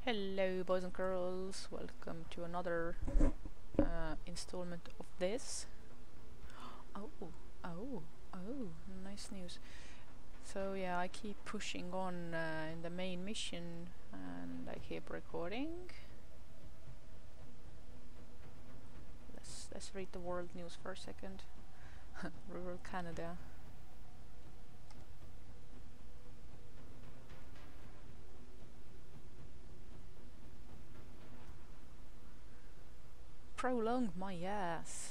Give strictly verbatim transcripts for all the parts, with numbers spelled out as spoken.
Hello boys and girls, welcome to another uh, installment of this. Oh, oh, oh, nice news. So yeah, I keep pushing on uh, in the main mission and I keep recording. Let's, let's read the world news for a second. Rural Canada. Prolonged my ass.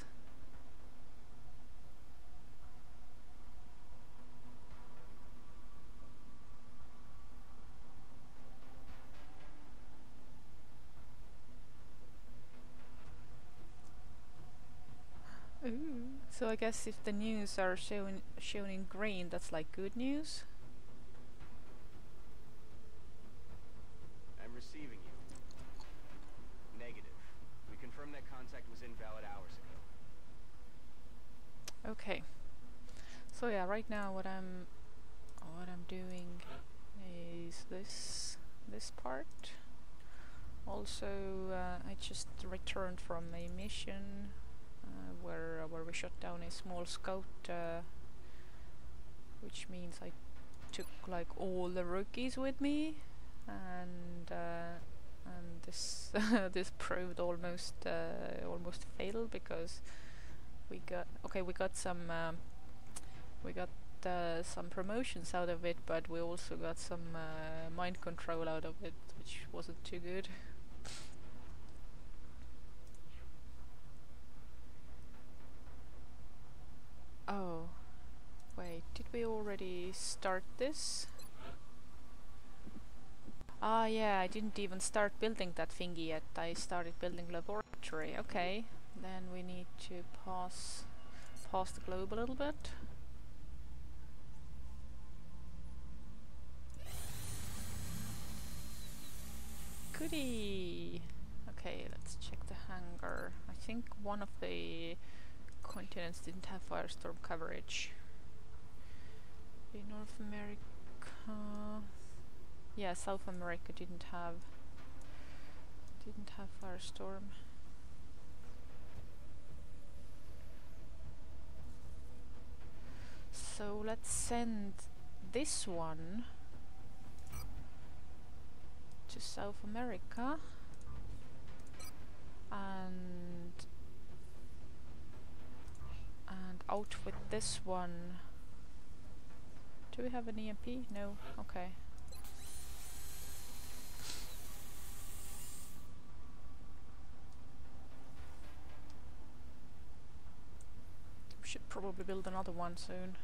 Ooh. So I guess if the news are shown shown in green, that's like good news. I'm receiving you. Negative. We confirmed that contact was invalid hours ago. Okay. So yeah, right now what I'm what I'm doing is this this part. Also, uh, I just returned from a mission uh, where uh, where we shot down a small scout, uh, which means I took like all the rookies with me, and uh, and this this proved almost uh, almost fatal because we got okay we got some um, we got uh, some promotions out of it, but we also got some uh, mind control out of it, which wasn't too good. Oh, wait, did we already start this? Ah, yeah, I didn't even start building that thingy yet. I started building laboratory. Okay, then we need to pause, pause the globe a little bit. Goody! Okay, let's check the hangar. I think one of the continents didn't have firestorm coverage. In North America, yeah, South America didn't have didn't have firestorm. So let's send this one to South America and and out with this one. Do we have an E M P? No. Okay. We should probably build another one soon.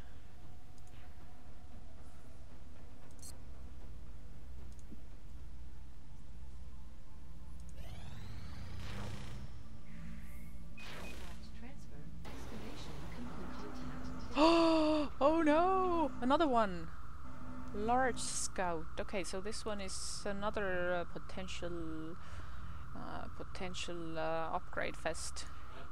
Oh no! Another one! Large scout. Okay, so this one is another uh, potential uh, potential uh, upgrade fest.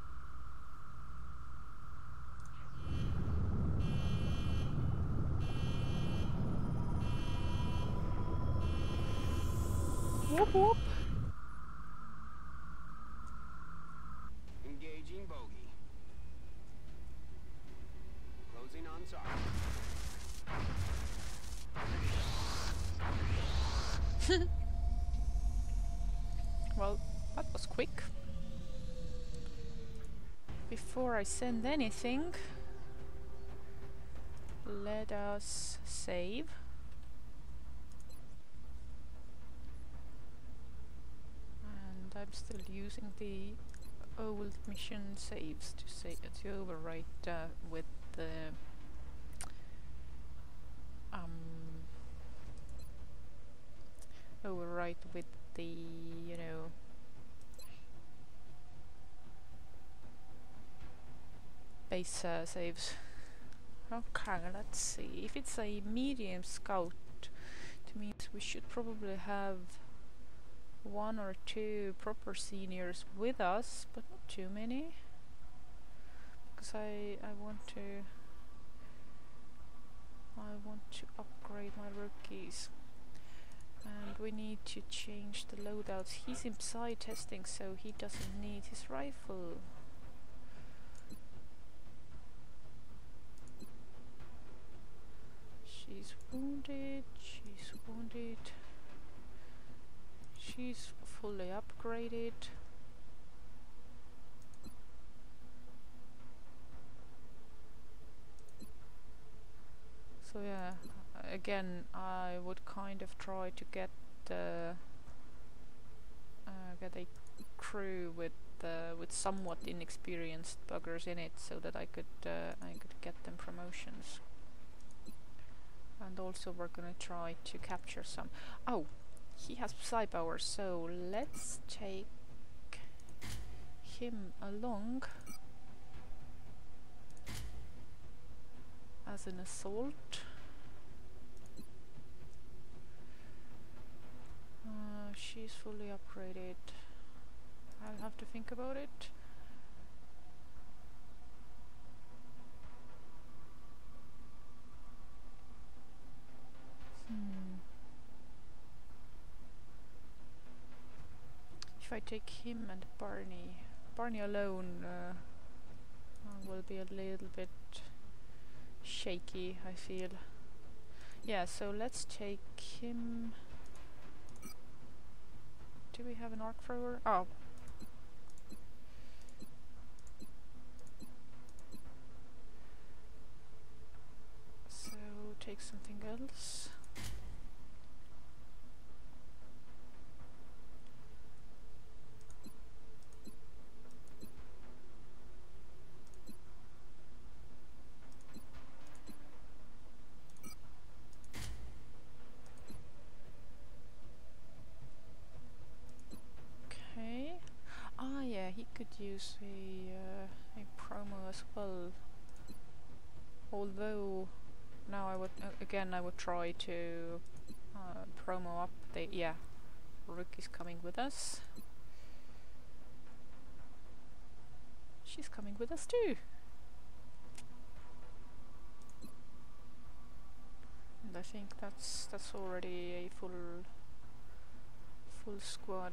Whoop whoop! Engaging bogey. Closing on target. Well, that was quick. Before I send anything, let us save. And I'm still using the old mission saves to say to overwrite uh, with the um overwrite with the you know base uh, saves. Okay, let's see. If it's a medium scout, it means we should probably have one or two proper seniors with us, but not too many, because I I want to I want to upgrade my rookies. Uh, And we need to change the loadouts. He's inside testing, so he doesn't need his rifle. She's wounded, she's wounded. She's fully upgraded. So yeah, again, I would kind of try to get uh, uh, get a crew with uh, with somewhat inexperienced buggers in it, so that I could uh, I could get them promotions. And also, we're gonna try to capture some. Oh, he has psi power, so let's take him along as an assault. Uh, she's fully upgraded. I'll have to think about it. Hmm. If I take him and Barney, Barney alone uh, uh, will be a little bit shaky, I feel. Yeah, so let's take him. Do we have an arc thrower? Oh. So take something else. Ah, yeah, he could use a uh, a promo as well. Although now I would uh, again I would try to uh, promo up the yeah. Rook is coming with us. She's coming with us too. And I think that's that's already a full full squad.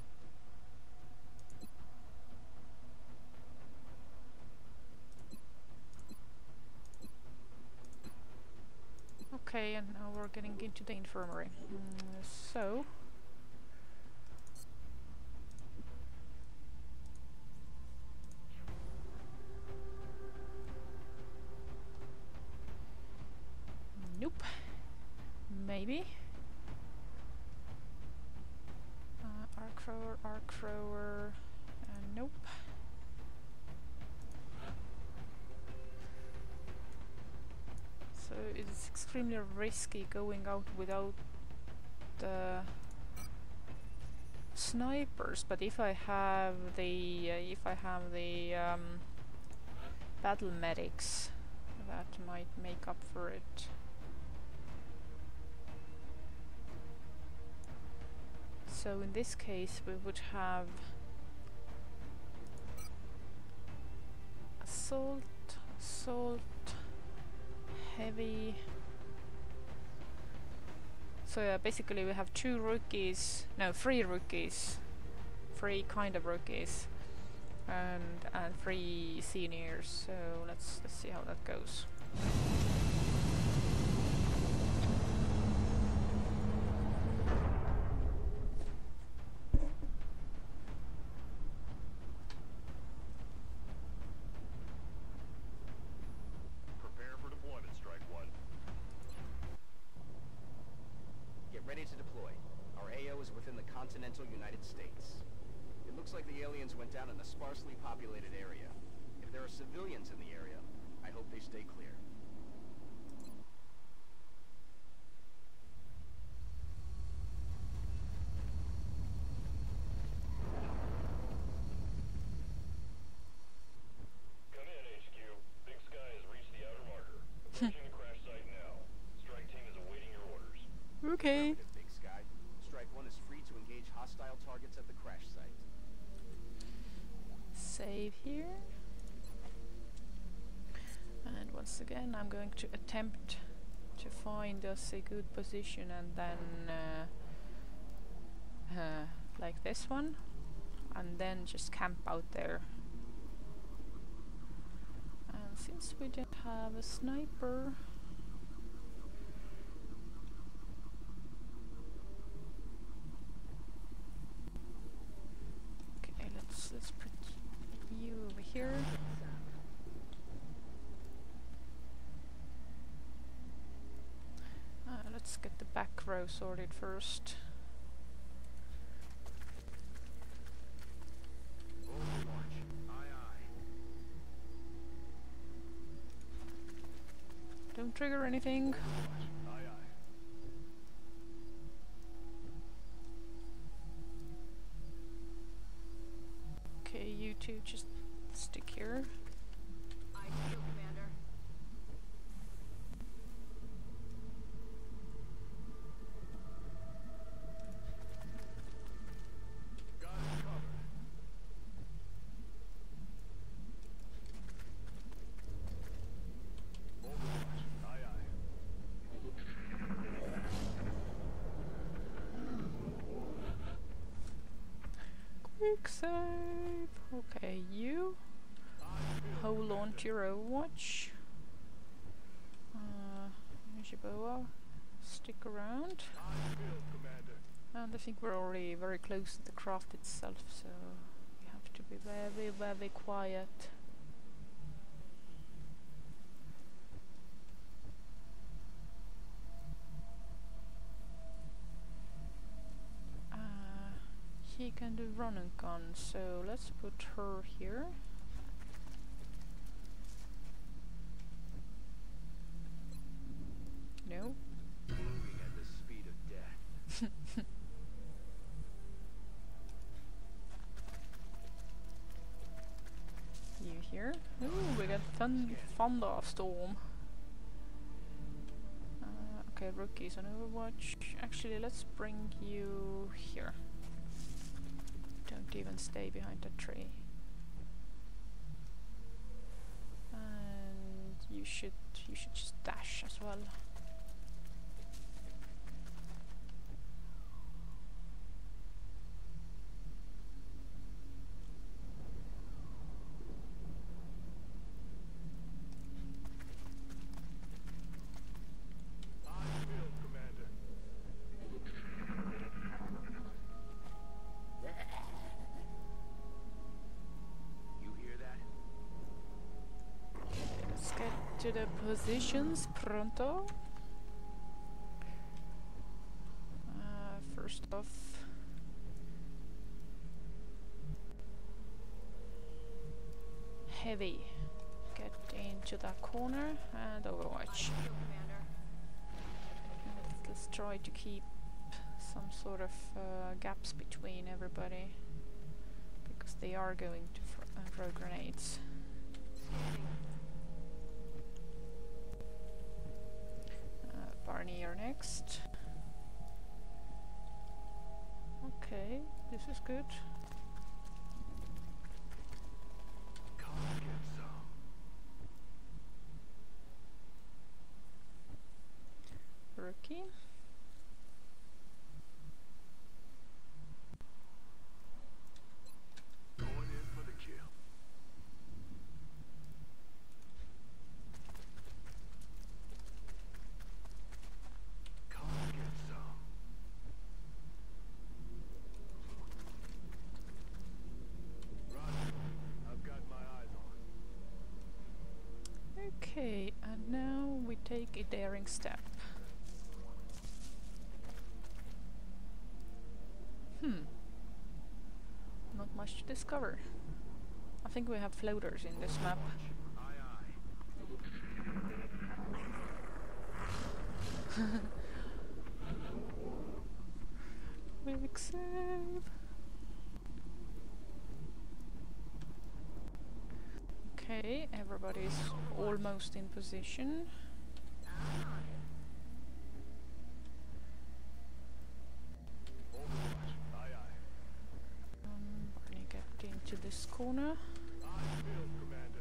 Okay, and now we're getting into the infirmary. Mm, so nope. Maybe. Uh, arc thrower, arc thrower, uh, nope. So it's extremely risky going out without the snipers. But if I have the uh, if I have the um, battle medics, that might make up for it. So in this case we would have assault, assault, heavy. So yeah, basically we have two rookies, no, three rookies, three kind of rookies, and and three seniors. So let's let's see how that goes. Ready to deploy. Our A O is within the continental United States. It looks like the aliens went down in a sparsely populated area. If there are civilians in the area, I hope they stay clear. Come in, H Q. Big Sky has reached the outer marker. Approaching the crash site now. Strike team is awaiting your orders. Okay. Big Sky. Strike one is free to engage hostile targets at the crash site. Save here. And once again I'm going to attempt to find us a good position and then uh, this one, and then just camp out there. And since we didn't have a sniper, okay, let's let's put you over here. Uh, let's get the back row sorted first. Don't trigger anything. Okay, you two just stick here. I feel, Commander. Got it covered. Overwatch. Aye, aye. Quick save. Okay, you hold on to your Overwatch. Uh, Jiboa, stick around. I feel, Commander. And I think we're already very close to the craft itself, so we have to be very, very quiet. Uh, he can do run and gun, so let's put her here. No. Moving at the speed of death. You here? Ooh, we got thun thunderstorm. Uh, okay, rookies on Overwatch. Actually, let's bring you here. Don't even stay behind that tree. And you should you should just dash as well. I feel, Commander. You hear that? Let's get to the positions pronto. Uh, first off, heavy. Get into that corner and Overwatch. I feel, Commander. Let's, let's try to keep some sort of uh, gaps between everybody, because they are going to fr uh, throw grenades. Scanning. Uh, Barney, you're next. Okay, this is good. Come get some. Rookie. Going in for the kill. Come get some. Roger. I've got my eyes on. Okay, and now we take a daring step. Hmm. Not much to discover. I think we have floaters in this map. Aye, aye. Quick save. Okay, everybody's almost in position. Overwatch. Aye, aye. Um, Barney, get into this corner. I feel, Commander.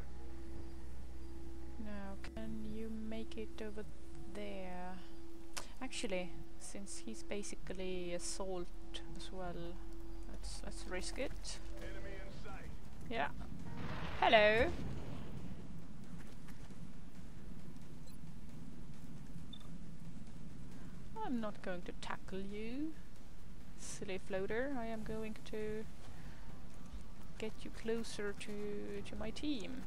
Now, can you make it over there? Actually, since he's basically assault as well, let's let's risk it. Enemy in sight. Yeah. Hello. I'm not going to tackle you, silly floater. I am going to get you closer to to my team.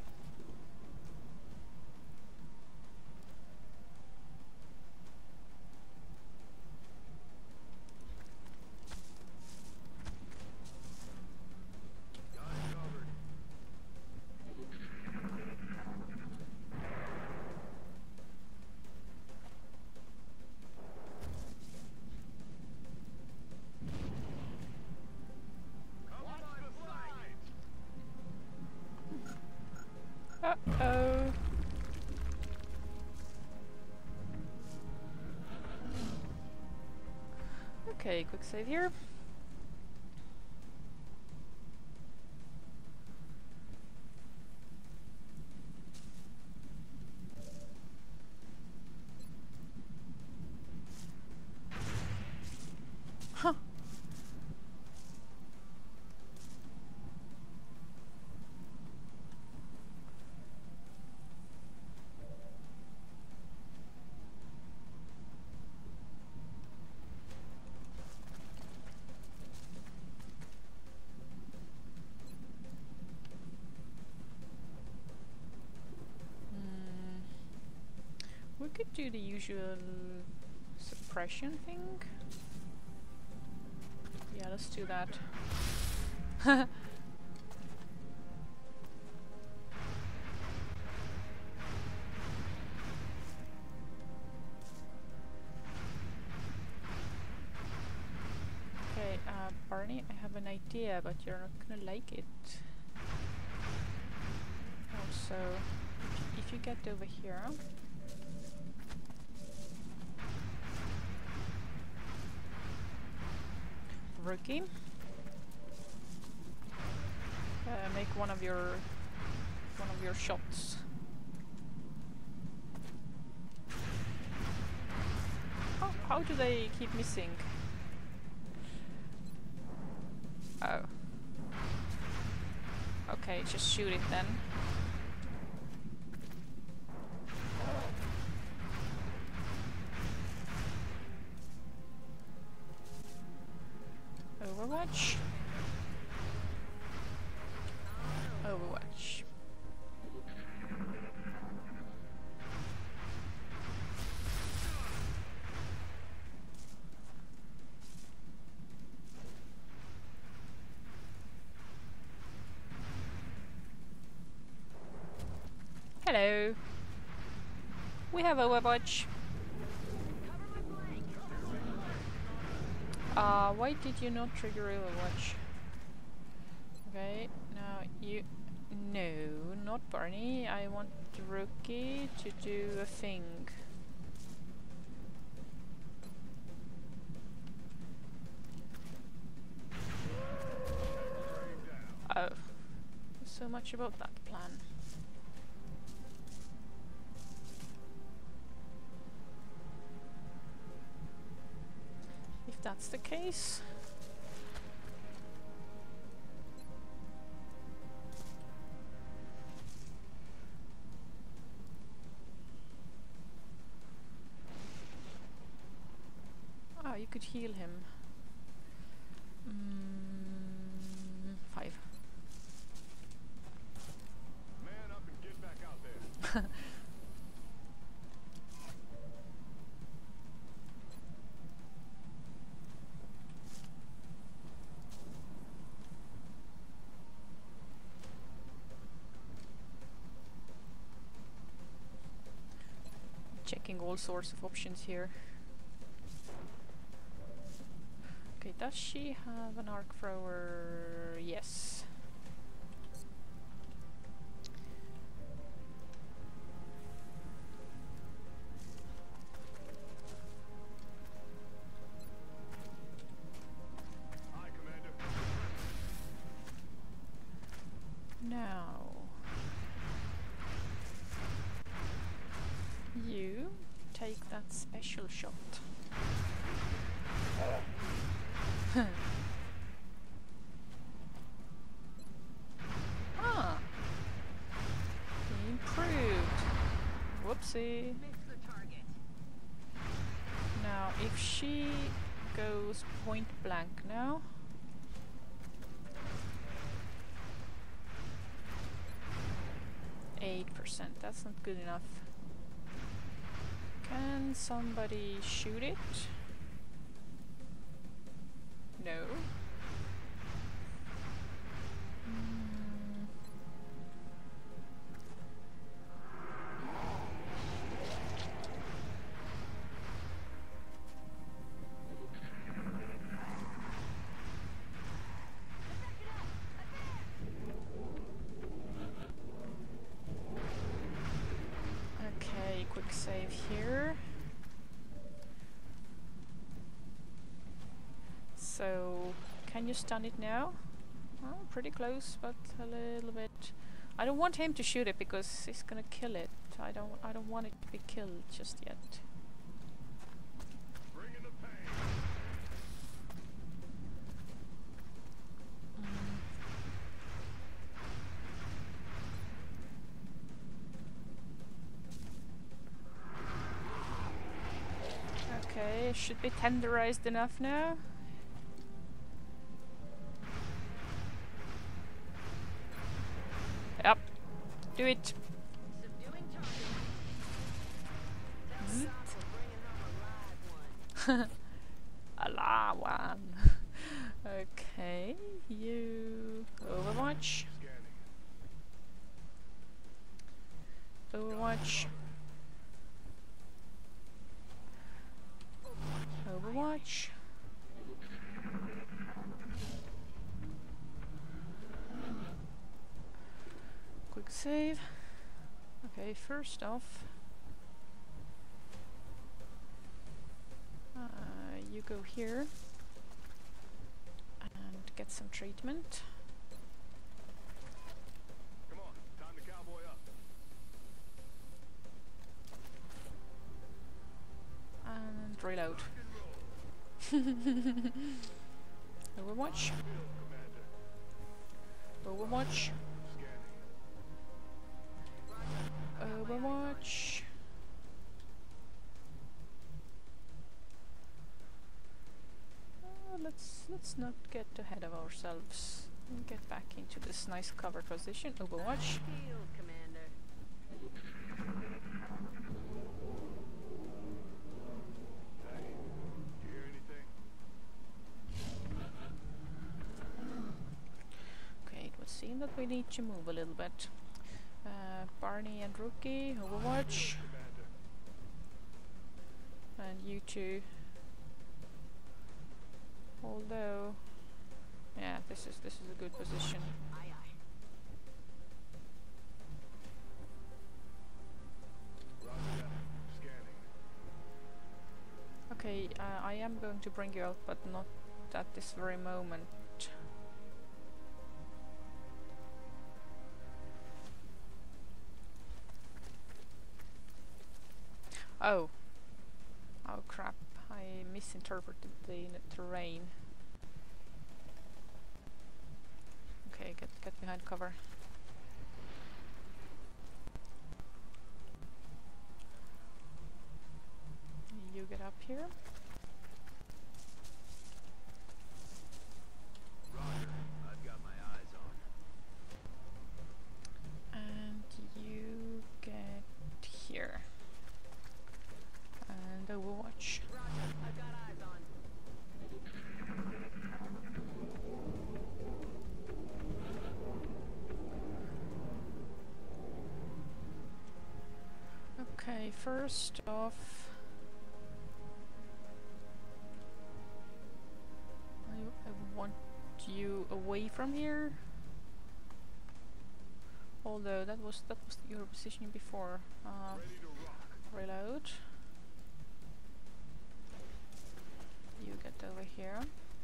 Got it covered. Come on the sides. Uh-oh. Okay, quick save here. Huh. Mm. We could do the usual suppression thing. Yeah, let's do that. Okay, uh, Barney, I have an idea, but you're not gonna like it. Also, if you get over here, rookie, uh, make one of your one of your shots. How how do they keep missing? Oh. Okay, just shoot it then. Overwatch. Overwatch. Hello. We have Overwatch. Uh, why did you not trigger Overwatch? Okay, now you... No, not Barney. I want the rookie to do a thing. Oh. So much about that plan. If that's the case... Ah, you could heal him. Mm, five. Man up and get back out there. Checking all sorts of options here. Okay, does she have an arc thrower? Yes. Hi, Commander. Now, you take that special shot. see. Miss the target. Now, if she goes point blank now. eight percent, that's not good enough. Can somebody shoot it? No. Mm. Okay, quick save here. So, can you stun it now? Oh, pretty close, but a little bit. I don't want him to shoot it because he's gonna kill it. I don't. I don't want it to be killed just yet. Bring in the pain. Okay, should be tenderized enough now. Yep, do it. Subduing target. Tell Doc we're bringing home a live one. Allah one. Okay, you Overwatch. Scanning. Overwatch. Overwatch. Quick save. Okay, first off, uh, you go here and get some treatment. Come on, time to cowboy up. And reload. Overwatch. Overwatch. Overwatch. Uh, let's let's not get ahead of ourselves. And get back into this nice cover position. Overwatch. Field, Commander. Hey, you hear anything? Okay, it would seem that we need to move a little bit. Uh, Barney and Rookie, Overwatch, Commander. and you two. Although, yeah, this is this is a good position. Aye, aye. Roger that. Scanning. Okay, uh, I am going to bring you out, but not at this very moment. Oh. Oh crap, I misinterpreted the n- terrain. Okay, get get behind cover. You get up here. Roger. I've got my eyes on. And you get here. And Overwatch. Roger, I've got eyes on. Okay, first off, I, I want you away from here. Although that was that was your positioning before. Uh, Ready to rock. reload. You get over here.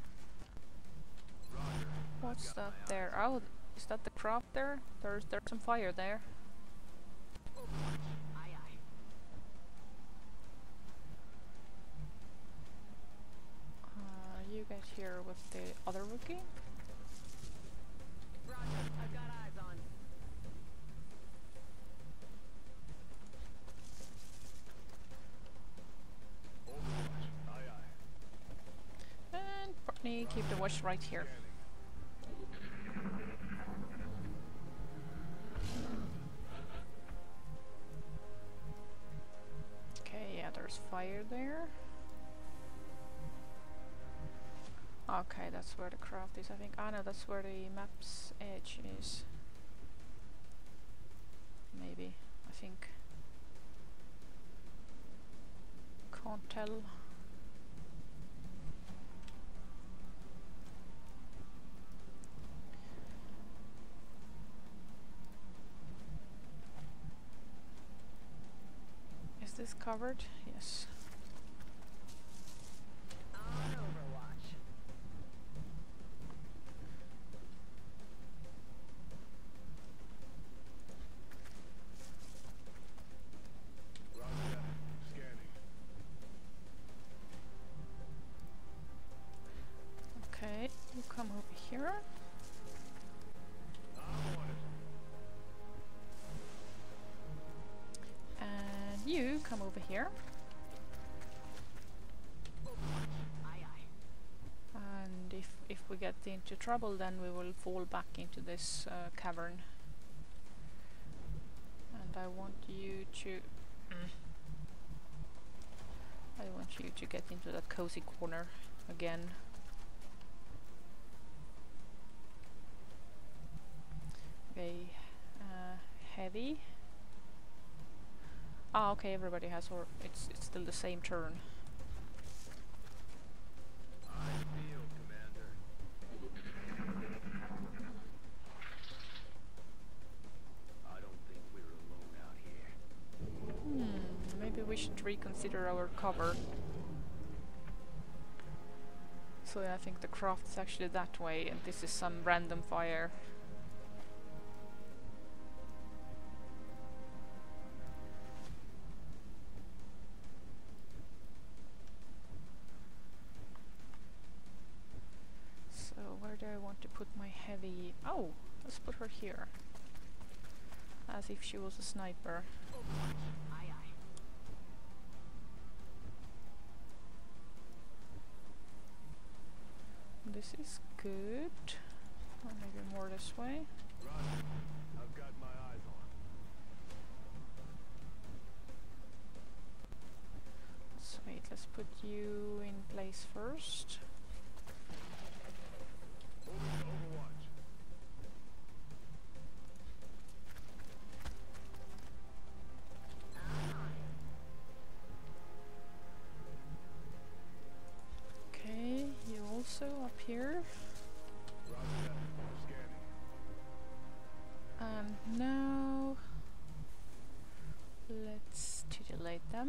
Roger. What's that there? Oh, is that the craft there? There's there's some fire there. Aye, aye. Uh, you get here with the other rookie. Roger, I've got eyes on. Daphne, keep the watch right here. Okay, yeah, there's fire there. Okay, that's where the craft is, I think. Ah, no, that's where the map's edge is. Maybe, I think. Can't tell. Is this covered? Yes. On Overwatch. Roger that. Scanning. Okay, you come over here. I'm on it. And you come over here. Aye, aye. And if, if we get into trouble, then we will fall back into this uh, cavern. And I want you to... I want you to get into that cozy corner again. Okay, uh, heavy. Ah, okay, everybody has, or it's it's still the same turn. I feel, Commander. I don't think we're alone out here. Hmm, maybe we should reconsider our cover. So yeah, I think the craft is actually that way, and this is some random fire. So where do I want to put my heavy? Oh, let's put her here. As if she was a sniper. Aye, aye. This is good. Or maybe more this way. Roger. I've got my eyes on. So wait, let's put you in place first. Moving to Overwatch. Okay, you also up here. Roger that. Scanning. And now let's titillate them.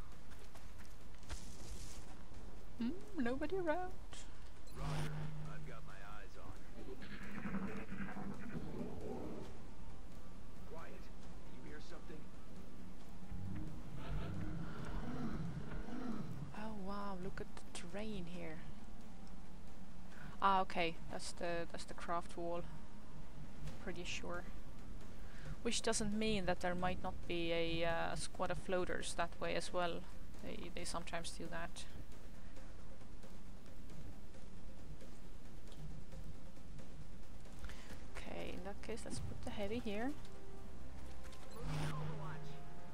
Hmm, nobody around. Roger. I've got my eyes on. Quiet. You hear something? Oh wow, look at the terrain here. Ah, okay, that's the that's the craft wall. Pretty sure. Which doesn't mean that there might not be a uh, squad of floaters that way as well. They they sometimes do that. Okay, in that case, let's put the heavy here. Moving to Overwatch.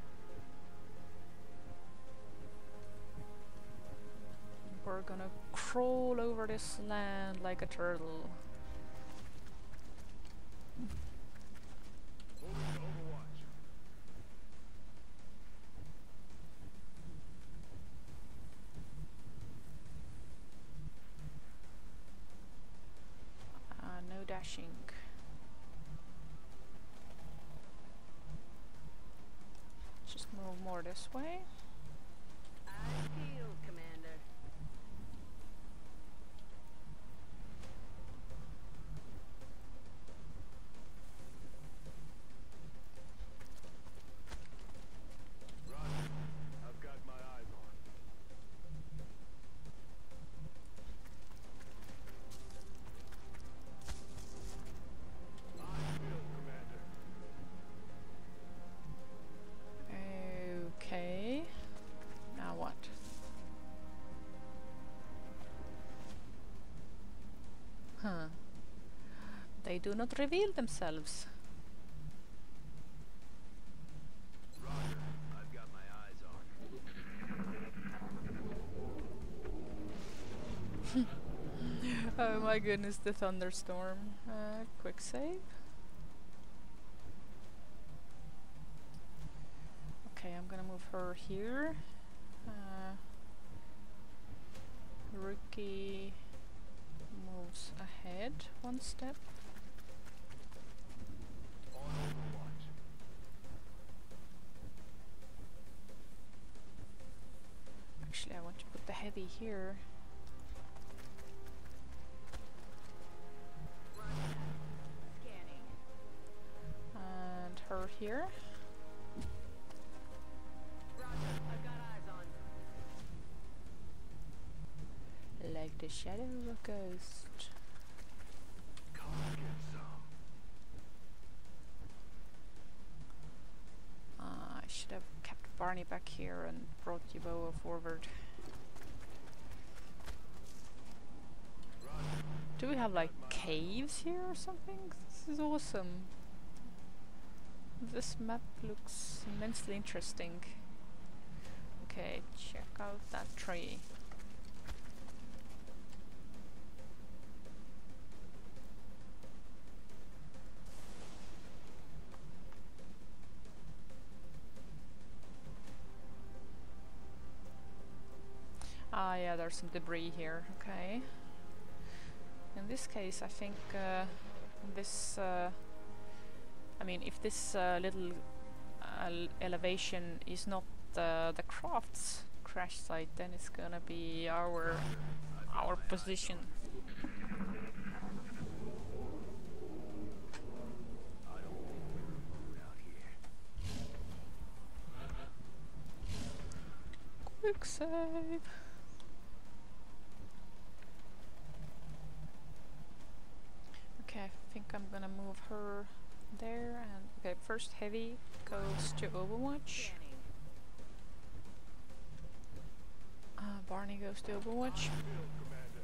We're gonna crawl over this land like a turtle. Moving to Overwatch. Uh, no dashing. Just move more this way. I feel, Commander. Roger. I've got my eyes on. I feel, Commander. Okay. Huh. They do not reveal themselves. Roger. I've got my eyes on. Oh my goodness, the thunderstorm. Uh, quick save. Okay, I'm gonna move her here. Uh, Rookie moves ahead one step. On Overwatch. Actually, I want to put the heavy here. Scanning. And her here. Roger. I've got eyes on. Like the shadow of a ghost. Come get some. Uh, I should have kept Barney back here and brought Yeboah forward. Roger. Do we have like caves here or something? This is awesome. This map looks immensely interesting. Okay, check out that tree. Ah, yeah, there's some debris here. Okay. In this case, I think uh, this. Uh, I mean, if this uh, little uh, elevation is not uh, the crafts crash site, then it's gonna be our our position. I don't think we're alone out here. Quick save. Okay, I think I'm gonna move her there, and okay, first heavy goes to Overwatch. Scanning. Uh, Barney goes to Overwatch. Field, Commander.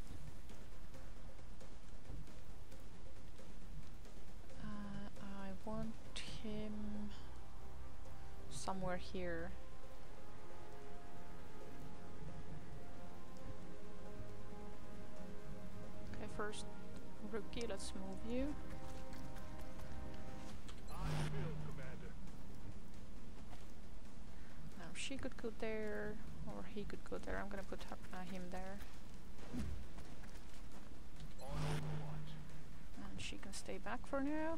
Uh, I want him somewhere here. Okay, first Rookie, let's move you. On field, Commander. Now she could go there, or he could go there. I'm gonna put her, uh, him there, On Overwatch. and she can stay back for now.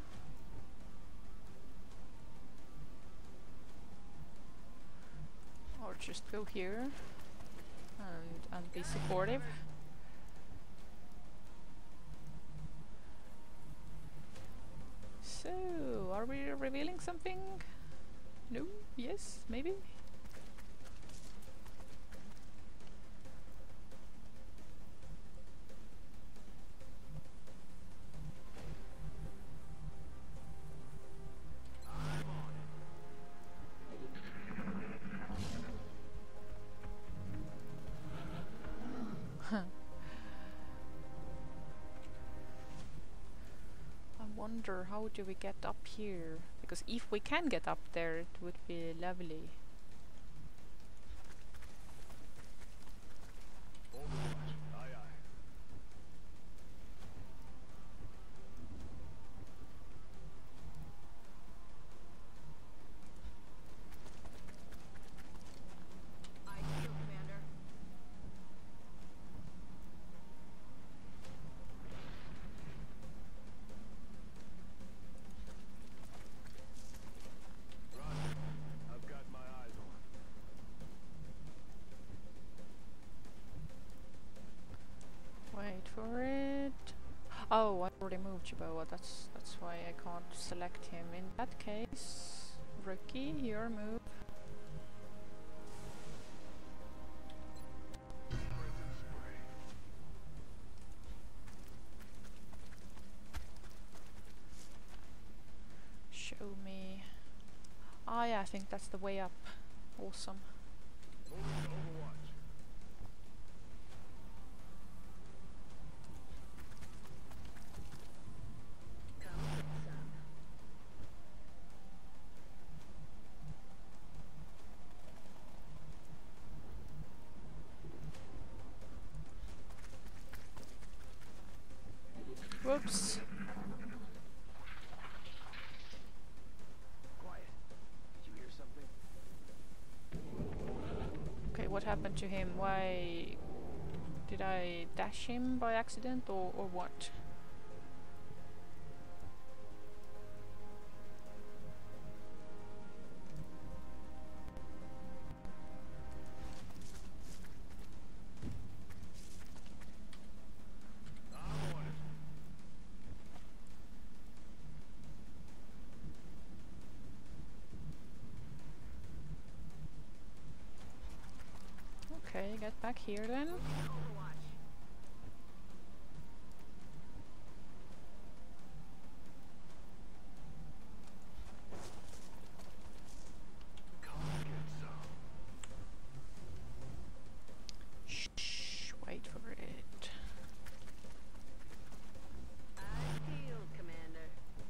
Or just go here and and be supportive. So, are we revealing something? No? Yes? Maybe? I wonder, how do we get up here? Because if we can get up there, it would be lovely. Overwatch. Aye, aye. Ideal, Commander. Roger. I've got my eyes on. Wait for it. Oh, I already moved Yeboah. That's that's why I can't select him. In that case, Rookie, your move. Prison spray. Show me. Ah, yeah, I think that's the way up. Awesome. Moving to Overwatch. Whoops. Quiet. Did you hear something? Okay, what happened to him? Why did I dash him by accident, or, or what? Okay, get back here then. Overwatch. Shh, wait for it. Eyes peeled, Commander.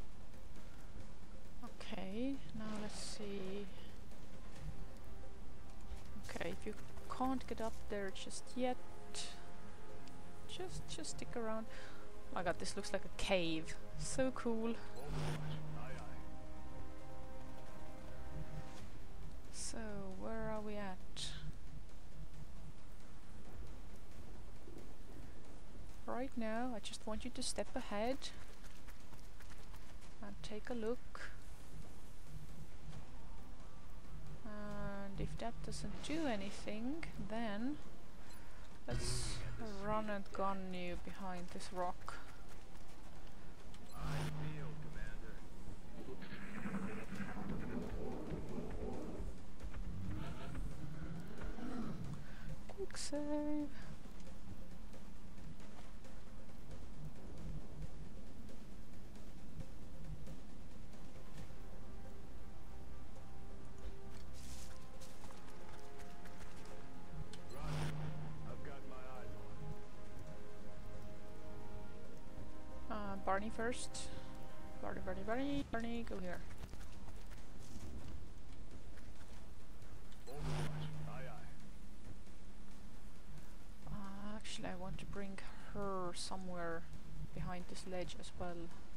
Okay, now let's see. Okay, if you can't get up there just yet, just just stick around. Oh my god, this looks like a cave. So cool. So, where are we at? Right now, I just want you to step ahead and take a look. And if that doesn't do anything, then let's run and gun you behind this rock. Quick save. Uh, Barney first. Barney, Barney, Barney, Barney, go here. Uh, actually, I want to bring her somewhere behind this ledge as well.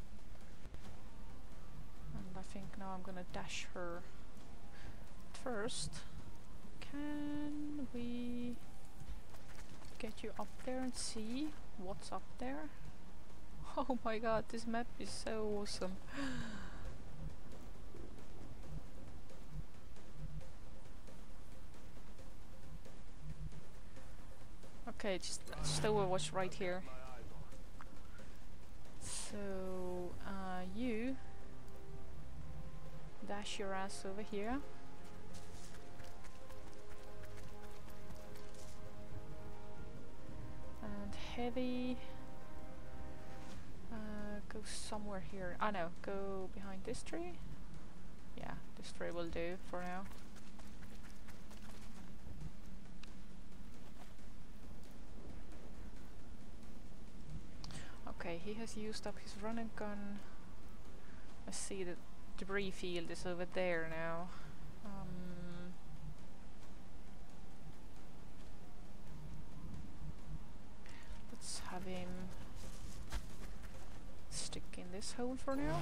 And I think now I'm gonna dash her. But first, can we get you up there and see what's up there? Oh my god, this map is so awesome. Okay, just, just overwatch right here. So, uh, you dash your ass over here. And heavy, uh, go somewhere here. Ah no, go behind this tree. Yeah, this tree will do for now. Okay, he has used up his run and gun. I see the debris field is over there now. Um, let's have him stick in this hole for now.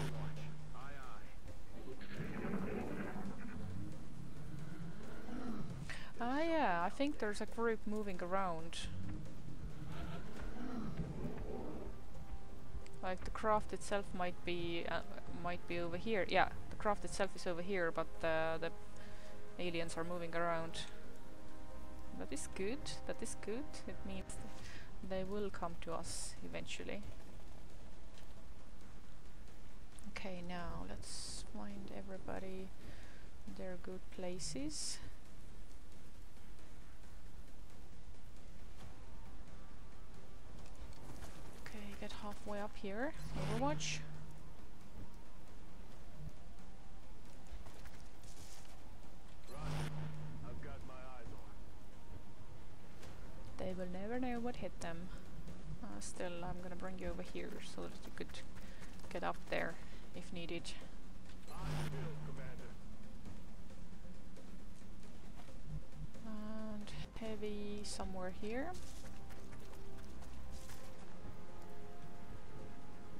Ah yeah, I think there's a group moving around. Like the craft itself might be uh, might be over here. Yeah, the craft itself is over here, but uh, the aliens are moving around. That is good. That is good. It means that they will come to us eventually. Okay, now let's find everybody their good places. Get halfway up here. Overwatch. I've got my eyes on. They will never know what hit them. Uh, still, I'm gonna bring you over here so that you could get up there if needed. And heavy somewhere here.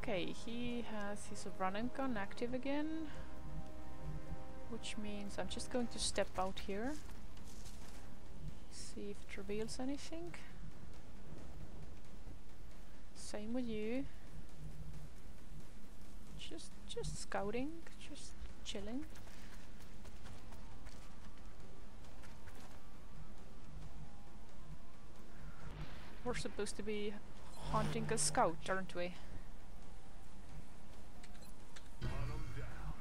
Okay, he has his run and gun active again, which means I'm just going to step out here, see if it reveals anything. Same with you. Just, just scouting, just chilling. We're supposed to be hunting a scout, aren't we? Hunt 'em down.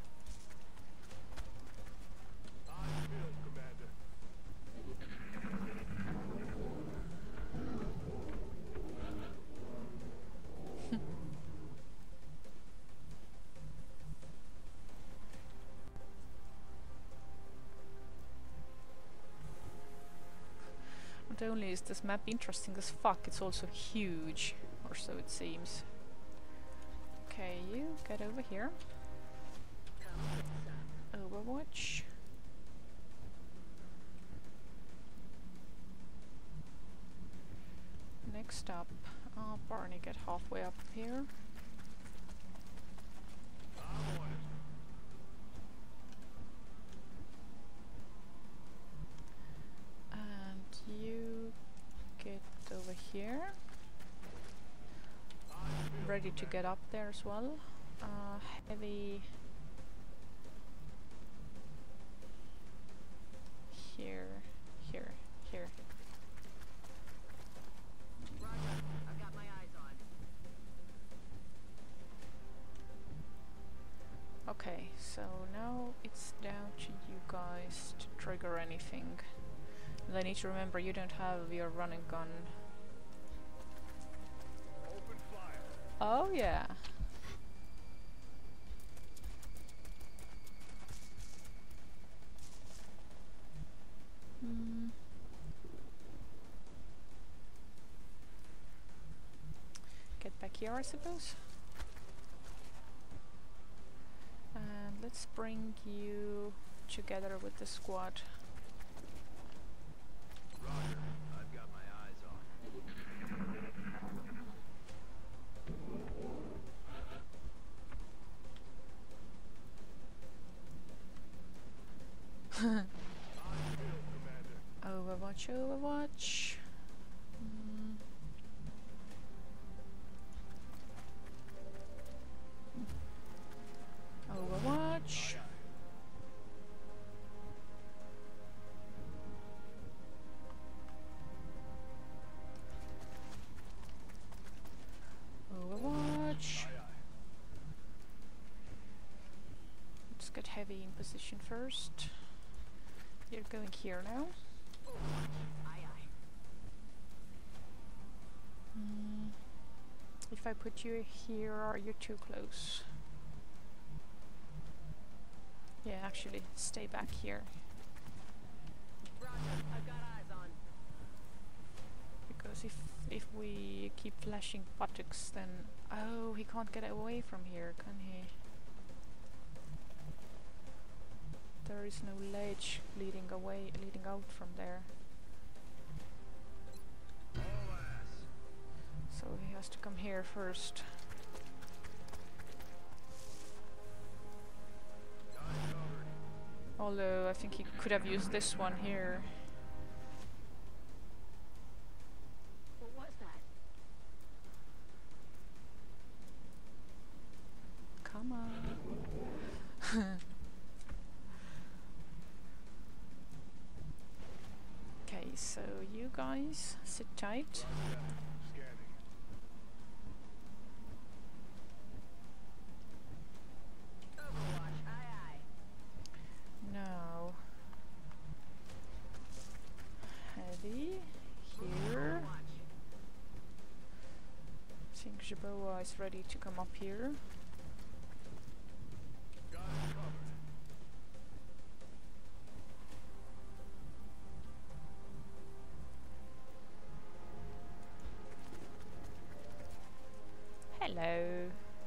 I will, Commander. Not only is this map interesting as fuck, it's also huge, or so it seems. Okay, you get over here. Overwatch. Next up, uh, Barney, get halfway up here. I'm on it. And you get over here. Ready to get up there as well. Uh, heavy here, here, here. Roger. I've got my eyes on. Okay, so now it's down to you guys to trigger anything. And I need to remember you don't have your running gun. Open fire. Oh yeah. Hmm. Get back here, I suppose. And let's bring you together with the squad. Roger. I've got my eyes on. Overwatch, Overwatch. Mm. Overwatch. Overwatch. Let's get heavy in position first. You're going here now. Aye, aye. Mm. If I put you here, are you too close? Yeah, actually, stay back here. Roger. I've got eyes on. Because if if we keep flashing buttocks, then oh, he can't get away from here, can he? There is no ledge leading away, leading out from there. All ass. So he has to come here first. Got it covered. Although I think he could have used this one here. What was that? Come on. Okay, so you guys sit tight. Roger that. Scanning. Overwatch. Aye, aye. Now, heavy here. Overwatch. I think Jaboa is ready to come up here. Got it covered. Hello.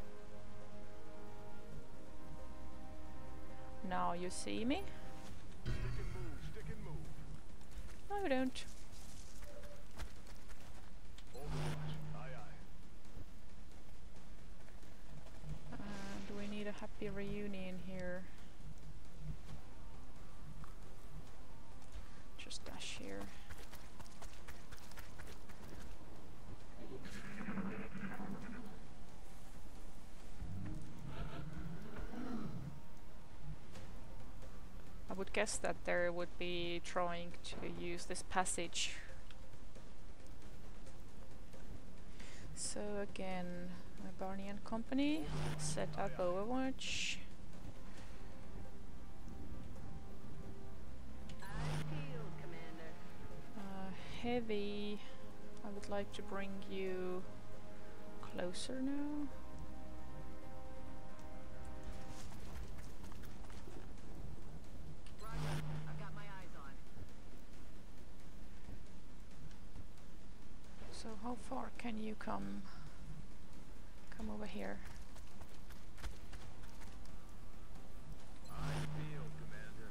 Now you see me? Stick and move. Stick and move. No, you don't. Overwatch. Aye, aye. guess that they would be trying to use this passage. So again, my Barney and Company, set up Overwatch. Eyes peeled, Commander. Uh, heavy, I would like to bring you closer now. Roger. I've got my eyes on. So how far can you come? Come over here. Eyes peeled, Commander.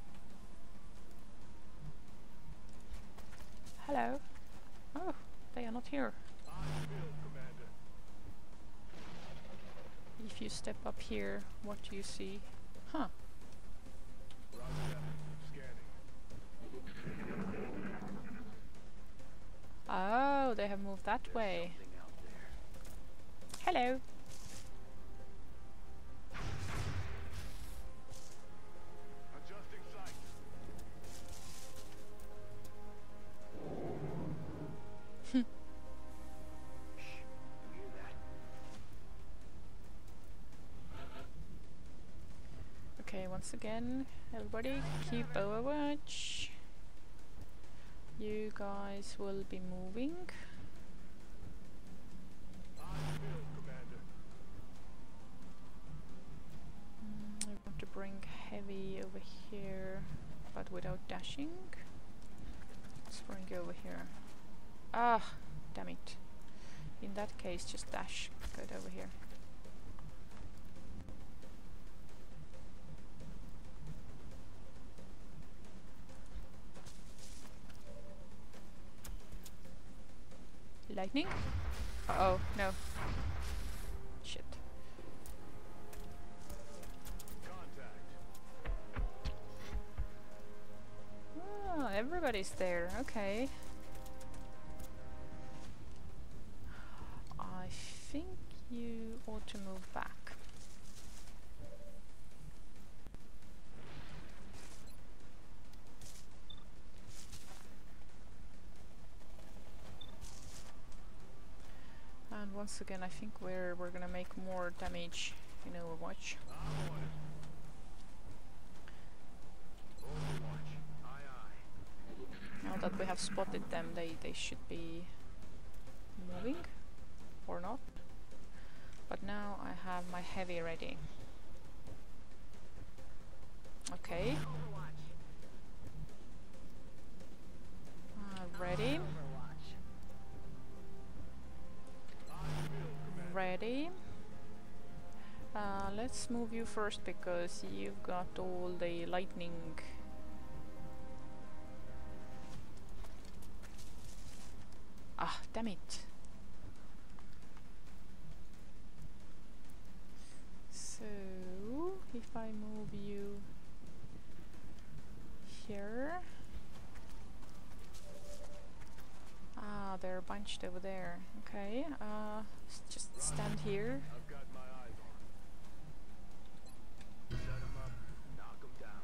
Hello. Oh, they are not here. Eyes peeled, Commander. If you step up here, what do you see? Huh. Roger that. Scanning. Oh, they have moved that way. Something out there. Hello. Adjusting sight. Shh. You hear that? Okay, once again, everybody keep Overwatch. You guys will be moving. Eyes peeled, Commander. Mm, I want to bring heavy over here, but without dashing. Let's bring you over here. Ah, damn it. In that case, just dash. Go over here. Lightning? Uh oh, no. Shit. Contact. Oh, everybody's there. Okay. I think you ought to move back. And once again, I think we're we're gonna make more damage in Overwatch. I'm on it. Overwatch. Aye, aye. Now that we have spotted them, they they should be moving, or not. But now I have my heavy ready. Okay, Overwatch. uh, ready, Overwatch. Eyes peeled, Commander. ready. Uh, let's move you first because you've got all the lightning. Ah, damn it. So, if I move you here. Ah, they're bunched over there. Okay, uh, s- just stand here. I've got my eyes on. Set 'em up. Knock 'em down.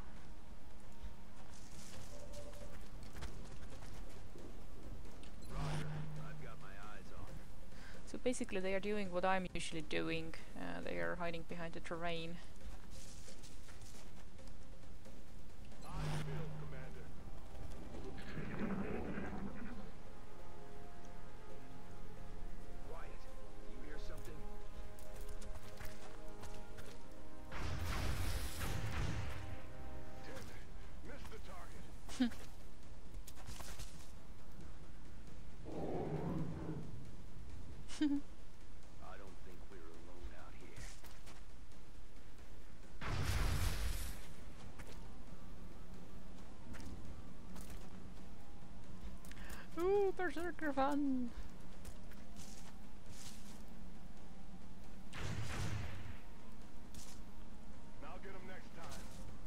Roger. I've got my eyes on. So basically they are doing what I'm usually doing. Uh, they are hiding behind the terrain. Eyes peeled, Commander. Quiet. You hear something? Damn it. Missed the target. I don't think we're alone out here. Ooh, berserker fun! I'll get 'em next time.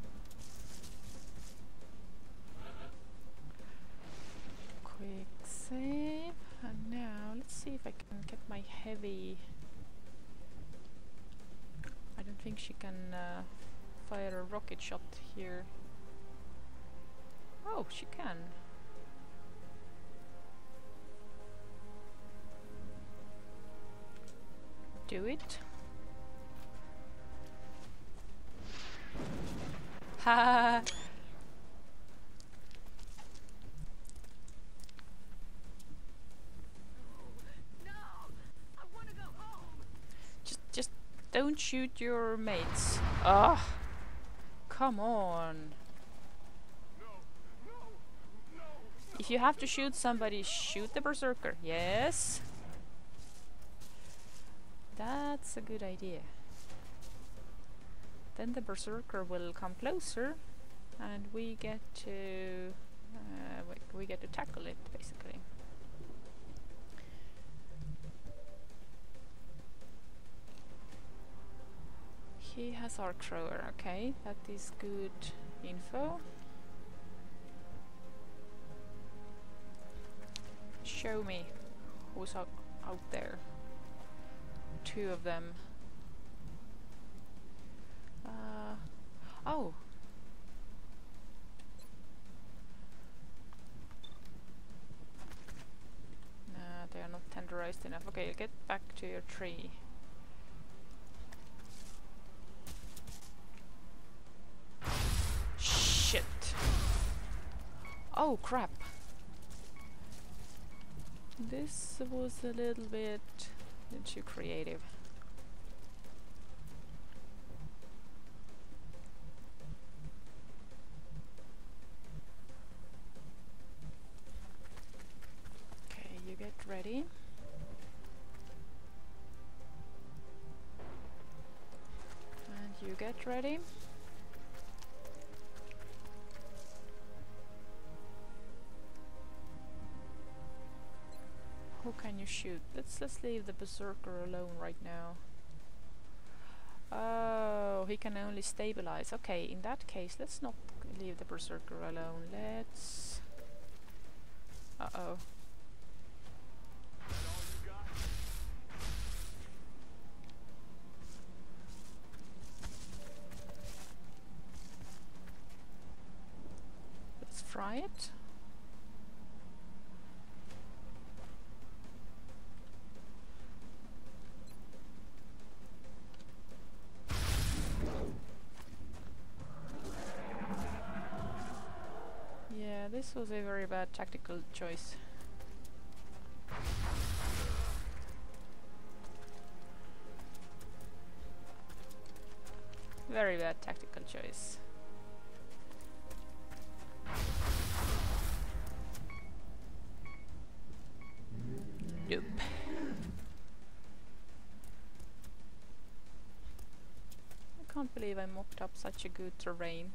Quick save. And now let's see if I can get my heavy. I don't think she can uh, fire a rocket shot here. Oh, she can. Do it. Ha! No! I want to go home! Just, just don't shoot your mates. Ugh! Come on. If you have to shoot somebody, shoot the berserker. Yes. That's a good idea. Then the berserker will come closer, and we get to uh, we, we get to tackle it basically. He has our thrower. Okay, that is good info. Show me who's out, out there. Two of them. Uh, oh. Nah, they are not tenderized enough. Okay, get back to your tree. Shit. Oh crap. This was a little bit too creative. Okay, you get ready. And you get ready. Who can you shoot? Let's let's leave the berserker alone right now. Oh, he can only stabilize. Okay, in that case, let's not leave the berserker alone. Let's. Uh oh. Let's fry it. This was a very bad tactical choice. Very bad tactical choice. Nope. I can't believe I mocked up such a good terrain.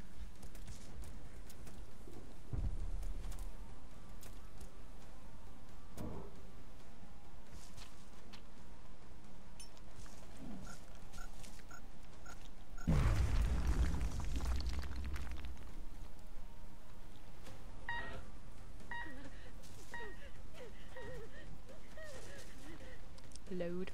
Load.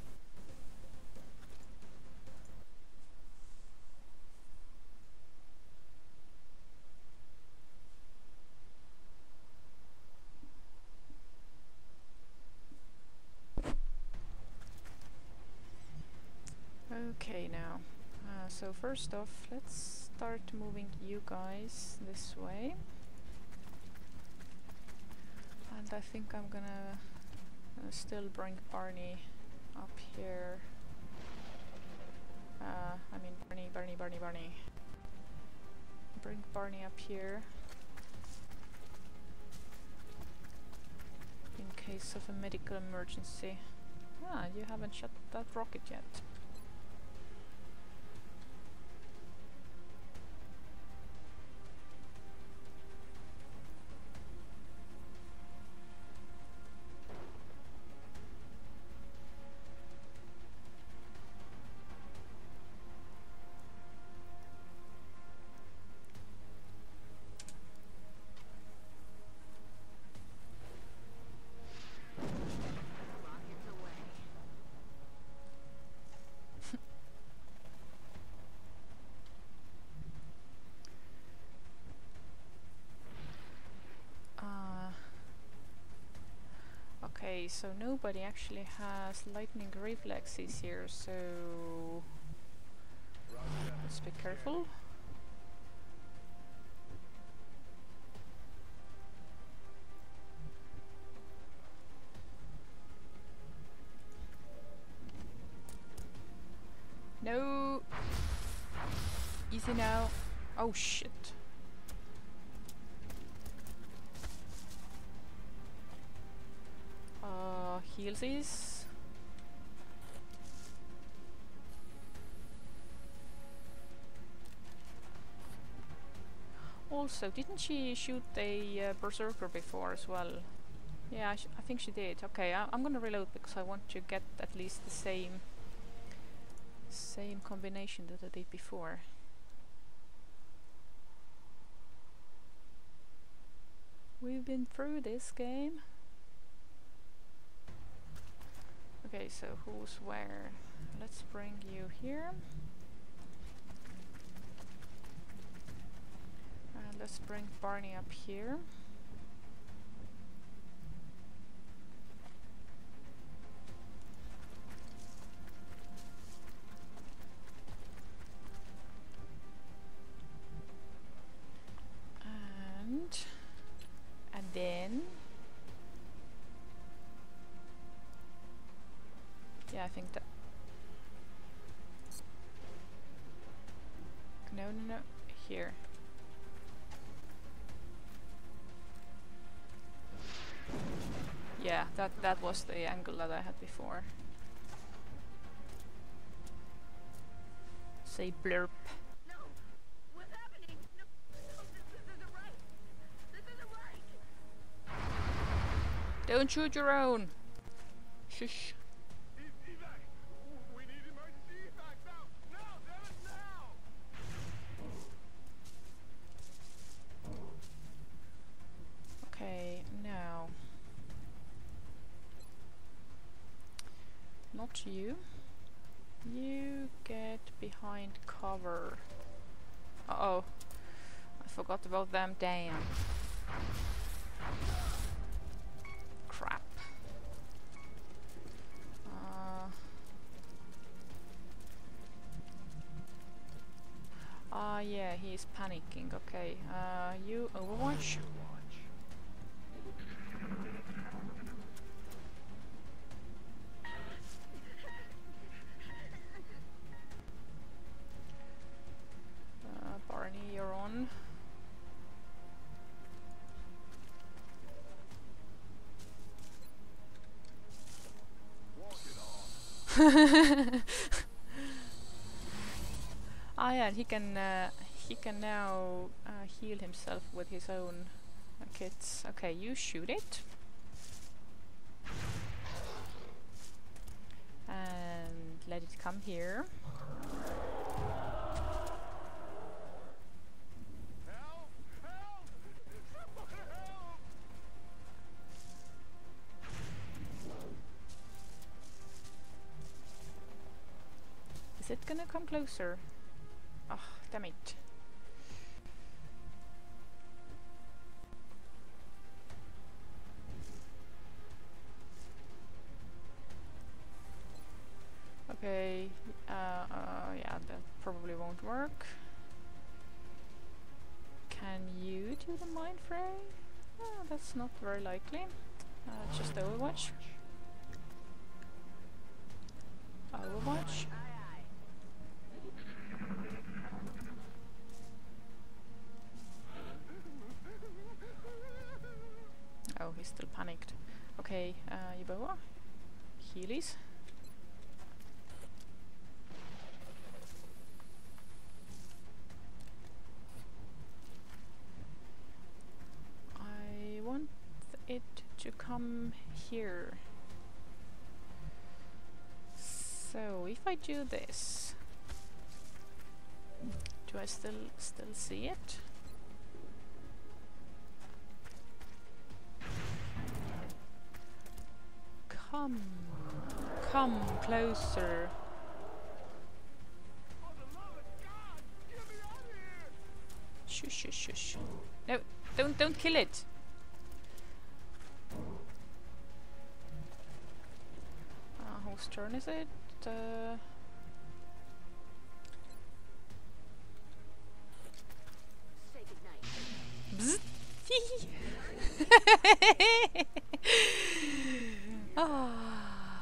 Okay, now, uh, so first off, let's start moving you guys this way. And I think I'm gonna uh, still bring Barney up here. Uh, I mean Barney, Barney, Barney, Barney. Bring Barney up here. In case of a medical emergency. Ah, you haven't shot that rocket yet. Okay, so nobody actually has lightning reflexes here, so let's be careful. No! Easy now. Oh shit. Uh, healsies. Also, didn't she shoot a uh, berserker before as well? Yeah, I, sh I think she did. Okay, I I'm gonna reload because I want to get at least the same same combination that I did before. We've been through this game. Okay, so who's where? Let's bring you here. And let's bring Barney up here. And and then yeah, I think that no no no here. Yeah, that that was the angle that I had before. Say blurp. No! What's happening? No, no, this, this isn't right. This isn't right. Don't shoot your own. Shush. Evac! We need emergency evac now! Now! Damn it, now! Okay, now. Not you. You get behind cover. Uh oh. I forgot about them. Damn. Crap. Uh. Ah, yeah, he's panicking. Okay. Uh, you Overwatch. Uh, Barney, you're on. Ah, yeah, he can uh, he can now uh, heal himself with his own uh, kits. Okay, you shoot it. And let it come here. Help! Help! Someone help! Is it gonna come closer? Oh, damn it. Okay, uh, uh, yeah, that probably won't work. Can you do the mind fray? Oh, that's not very likely. Uh, just Overwatch. Overwatch. Oh, he's still panicked. Okay, uh, Yeboah. Healies. I want it to come here. So if I do this, do I still still see it? Come, come closer. For the love of God! Get me out of here! Shush, shush, shush. No, don't, don't kill it. whose turn is it? Uh, Say goodnight. Bzz. Ah.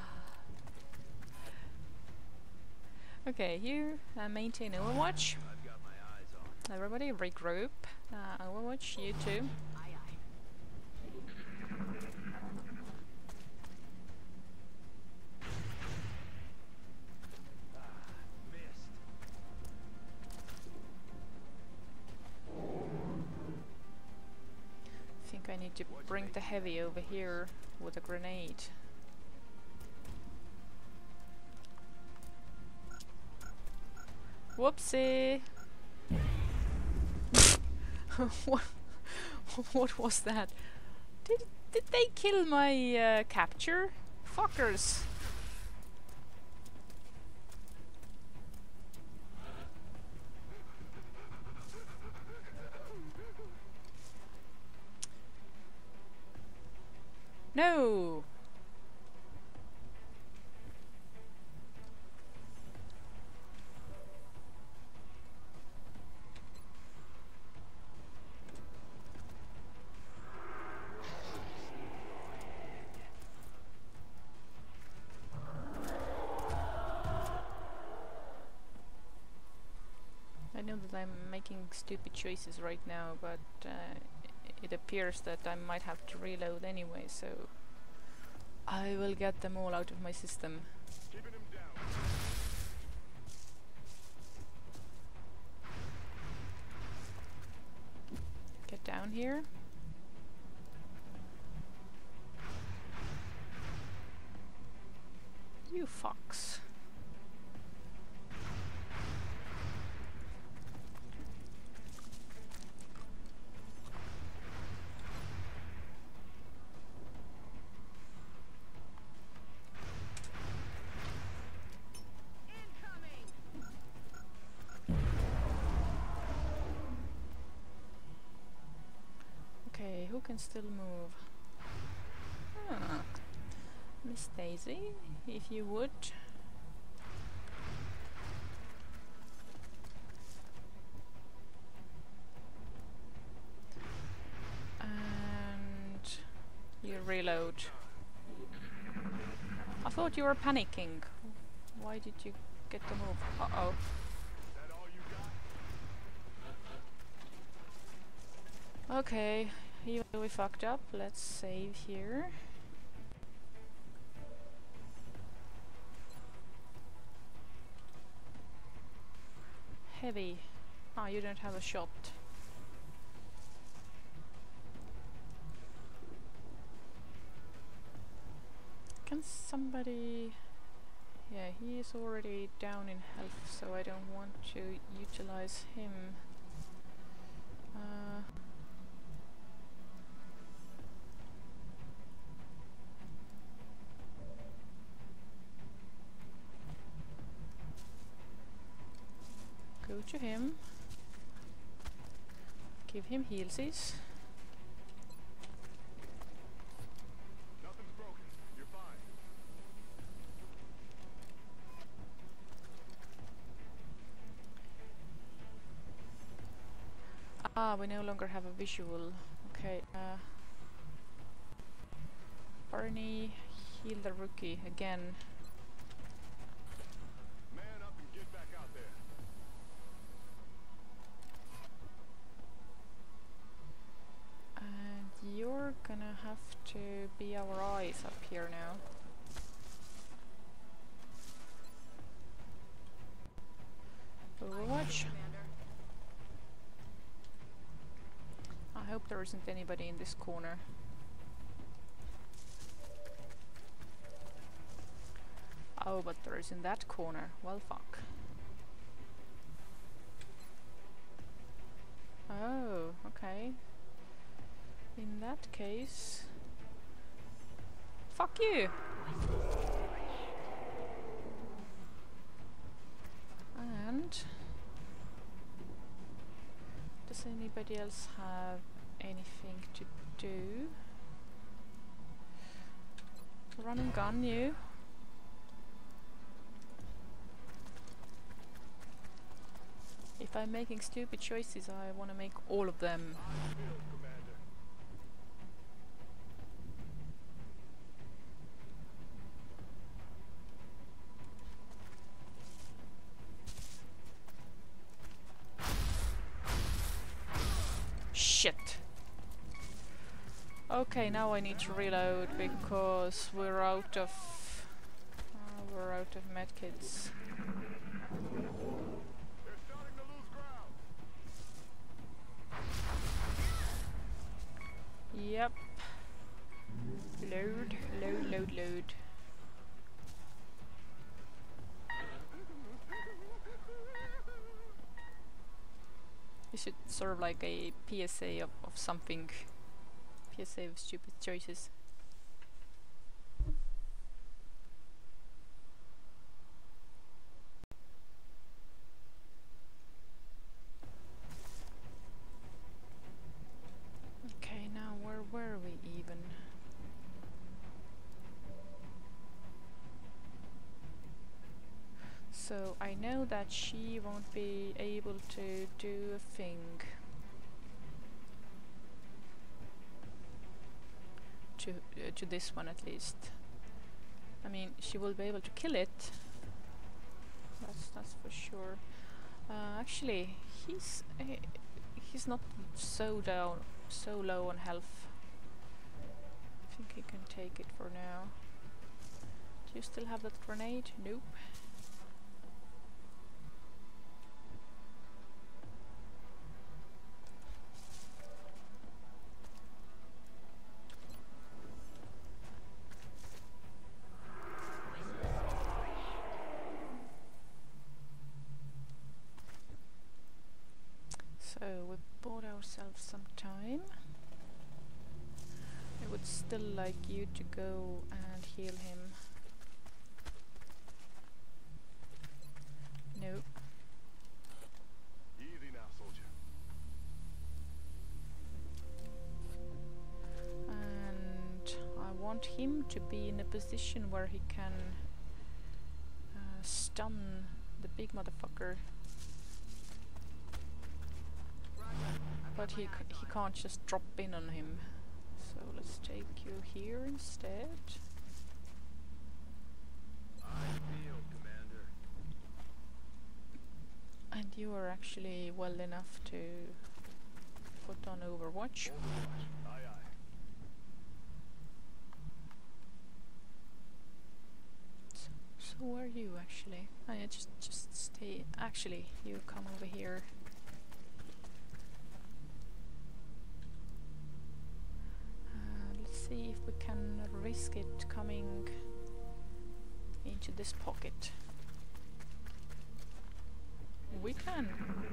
Okay, you uh, maintain Overwatch. Everybody regroup. Uh, Overwatch, you too. Aye, aye. I think I need to bring the heavy over here with a grenade. Whoopsie! what, what was that? Did did they kill my uh, capture? Fuckers! No! I know that I'm making stupid choices right now, but uh, it appears that I might have to reload anyway, so I will get them all out of my system. Keeping him down. Get down here. You fox. Incoming. Okay, who can still move? Ah, Miss Daisy, if you would. And you reload. I thought you were panicking. Why did you get the move? Uh-oh. That all you got? Okay, even though we fucked up, let's save here. Heavy. Ah, you don't have a shot. Can somebody... Yeah, he is already down in health, so I don't want to utilize him. Uh, go to him. Give him healsies. Nothing's broken. You're fine. Ah, we no longer have a visual. Okay, uh... Barney, heal the rookie again. Man up and get back out there. And you're gonna have to be our eyes up here now. Overwatch. Commander. I hope there isn't anybody in this corner. Oh, but there is in that corner. Well, fuck. Oh, okay. In that case... Fuck you! And... Does anybody else have anything to do? Run and gun, you. by making stupid choices, I want to make all of them. Shit. Okay, now I need to reload because we're out of uh, we're out of medkits. Yep. Load, load, load, load. This should sort of like a P S A of, of something. P S A of stupid choices. Okay, now where were we even? So I know that she won't be able to do a thing. To, uh, to this one at least. I mean, she will be able to kill it. That's that's for sure. Uh, actually, he's uh, he's not so down, so low on health. I think he can take it for now. Do you still have that grenade? Nope. So we bought ourselves some time. I would still like you to go and heal him. Nope. Easy now, soldier. And I want him to be in a position where he can uh, stun the big motherfucker. But he, c he can't just drop in on him. So let's take you here instead. I feel, Commander. And you are actually well enough to put on Overwatch. Aye, aye. So, so are you actually? I oh, just just stay. Actually, you come over here. See if we can risk it coming into this pocket. We can.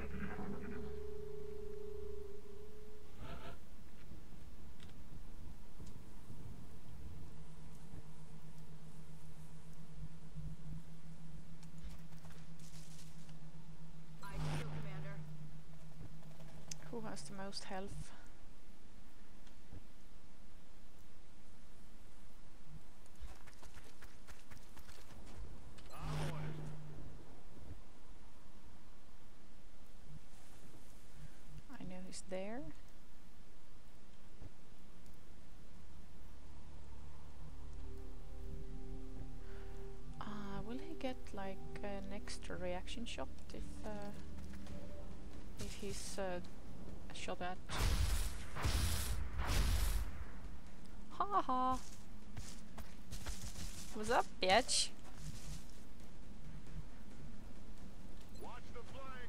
I feel, Commander. Who has the most health? There. Uh, will he get like an extra reaction shot if uh, if he's uh, shot at? Ha ha! What's up, bitch? Watch the flank.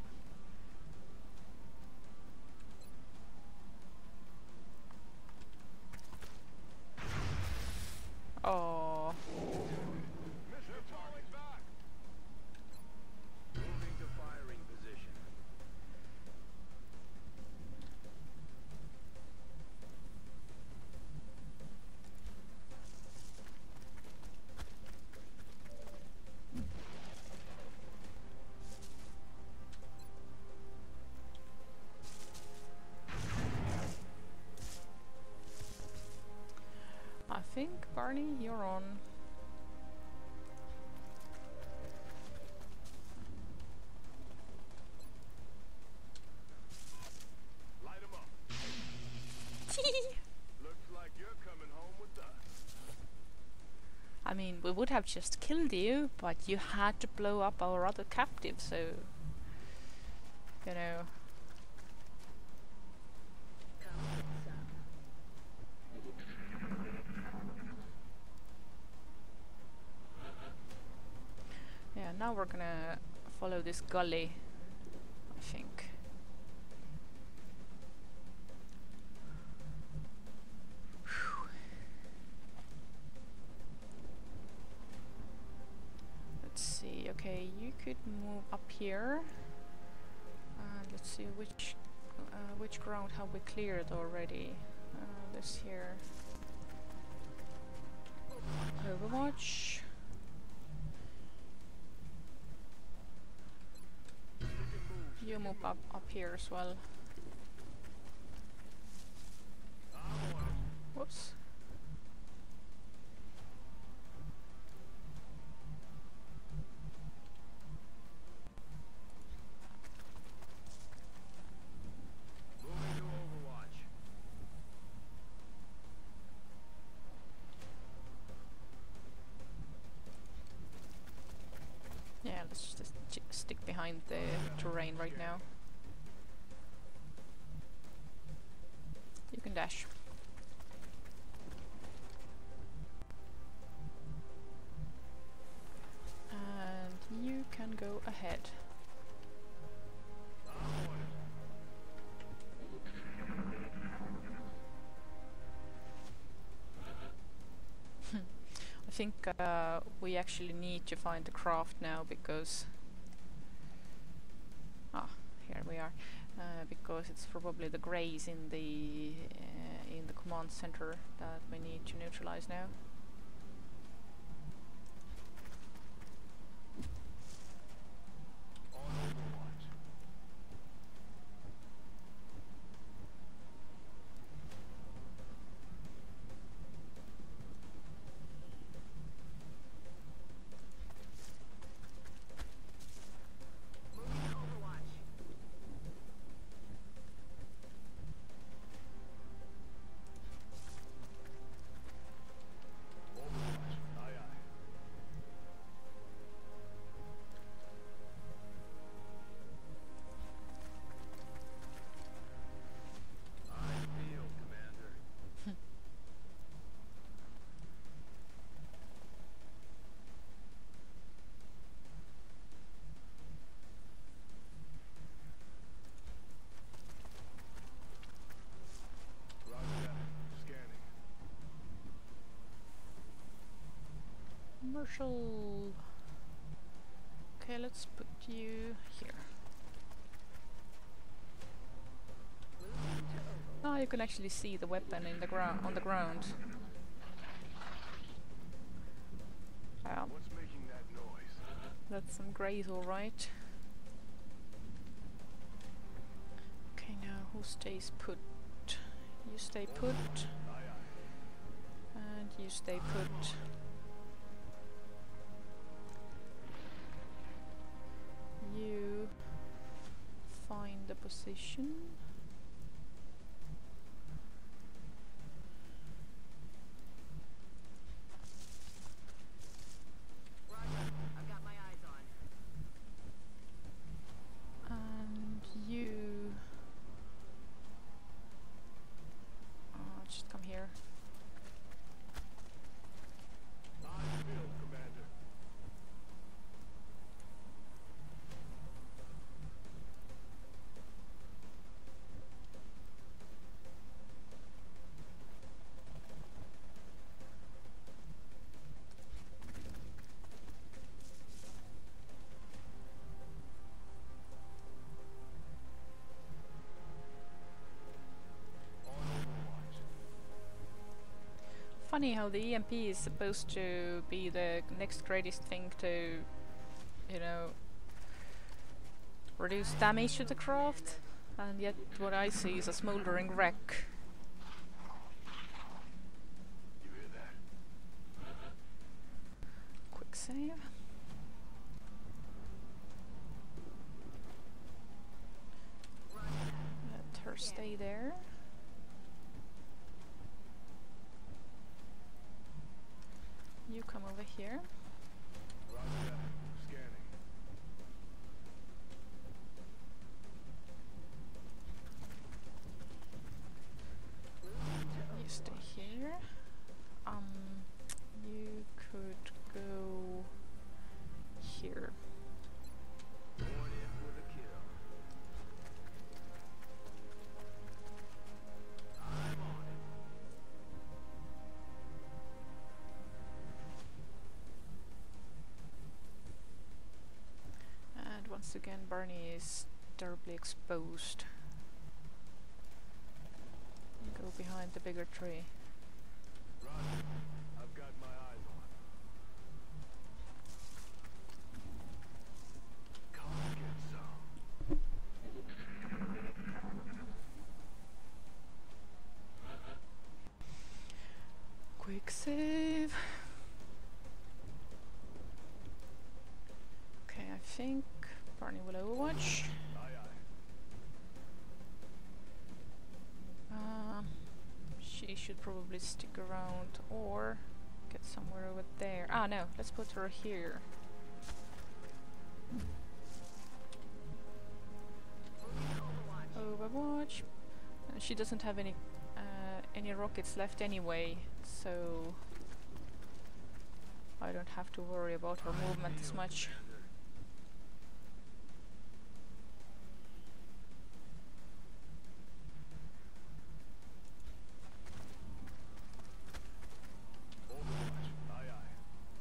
Oh. They're falling back. Moving to firing position. I think, Barney, you're on. have just killed you, but you had to blow up our other captive, so you know. Yeah, now we're gonna follow this gully, I think. Whew. Let's see, okay, you could move up here. And let's see which uh, which ground have we cleared already. Uh, this here. Overwatch. You move up up here as well. Whoops. Moving to Overwatch. Yeah, let's just j stick behind the terrain right now. You can dash. And you can go ahead. I think uh, we actually need to find the craft now because ah, here we are. Uh, because it's probably the greys in the uh, in the command center that we need to neutralize now. Commercial. Okay, let's put you here. Now you can actually see the weapon in the ground on the ground. Um, What's making that noise? that's some greys, all right. Okay, now who stays put? You stay put, and you stay put. You find the position. Roger. I've got my eyes on. And you uh, just come here. Funny how the E M P is supposed to be the next greatest thing to, you know, reduce damage to the craft, and yet what I see is a smoldering wreck. You hear that? Quick save. Let her stay there. You come over here. You stay here. Um, you could go here. And once again, Barney is terribly exposed. Go behind the bigger tree. I've got my eyes on. Come get some. Quick save. Okay, I think Barney will overwatch. Aye, aye. Uh, she should probably stick around or get somewhere over there. Ah, no, let's put her here. Overwatch. Uh, she doesn't have any uh, any rockets left anyway, so I don't have to worry about her movement as much. Overwatch. Aye, aye.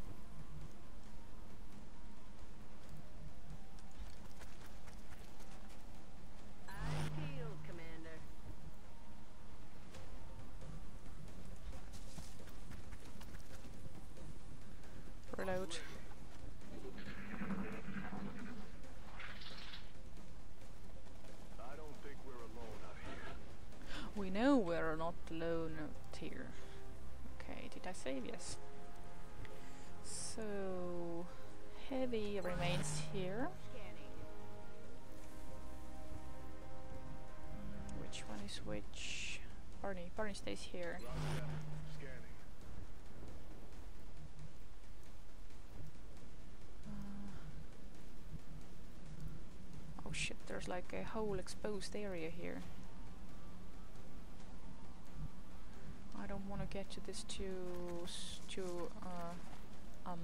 Eyes peeled, Commander. Reload. I don't think we're alone out here. We know we're not alone out here. Okay, did I save? Yes. So Heavy remains here. Scanning. Which one is which? Barney. Barney stays here. Roger that. Scanning. Uh, oh shit, there's like a whole exposed area here. I don't want to get to this too s- too uh, um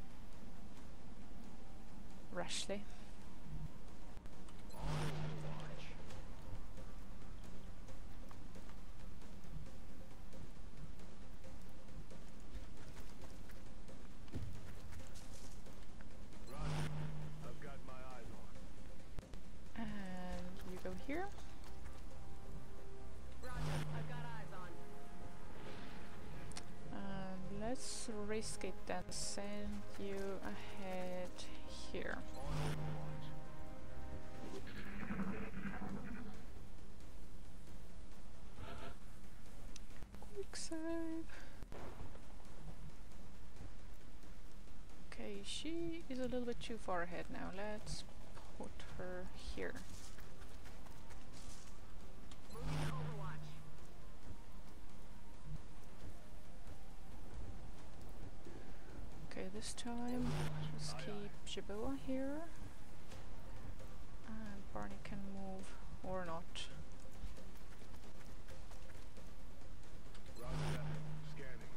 rashly. Overwatch. Roger. I've got my eyes on. And you go here. Roger, I've got eyes on. And let's risk it and send you ahead here. On Overwatch. Quick save. Okay, she is a little bit too far ahead now. Let's put her here. Moving to Overwatch. Okay, this time let's Aye, keep Jaboa here. And Barney can move or not. Roger that. Scanning.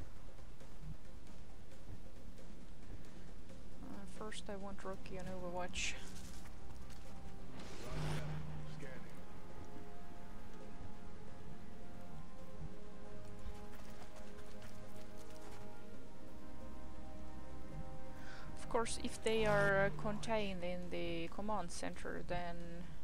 Uh, first I want Rookie on Overwatch. Roger that. Scanning. Of course, if they are uh, contained in the command center, then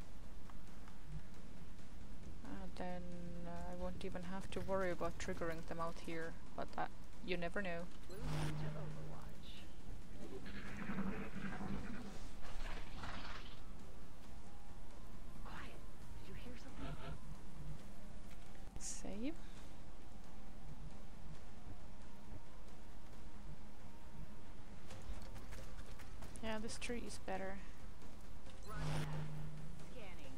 uh, then uh, I won't even have to worry about triggering them out here. But uh, you never know. Moving to Overwatch. Quiet. Did you hear something? Save. Yeah, this tree is better. Roger that. Scanning.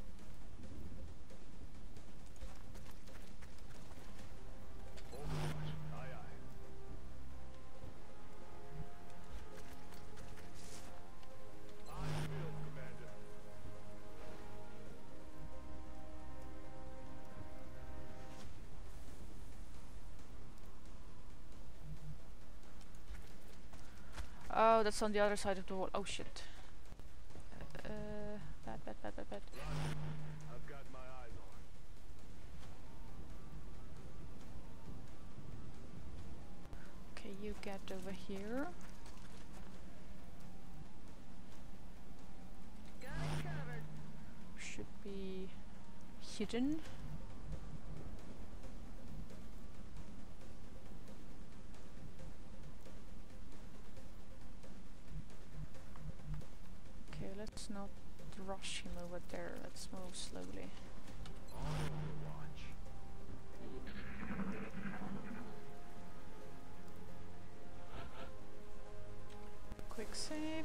Overwatch. Oh, that's on the other side of the wall. Oh shit. Uh, bad, bad, bad, bad, bad. I've got my eyes on. Okay, you get over here. Got it covered. Should be hidden. Okay, let's not rush him over there. Let's move slowly. Overwatch. Quick save.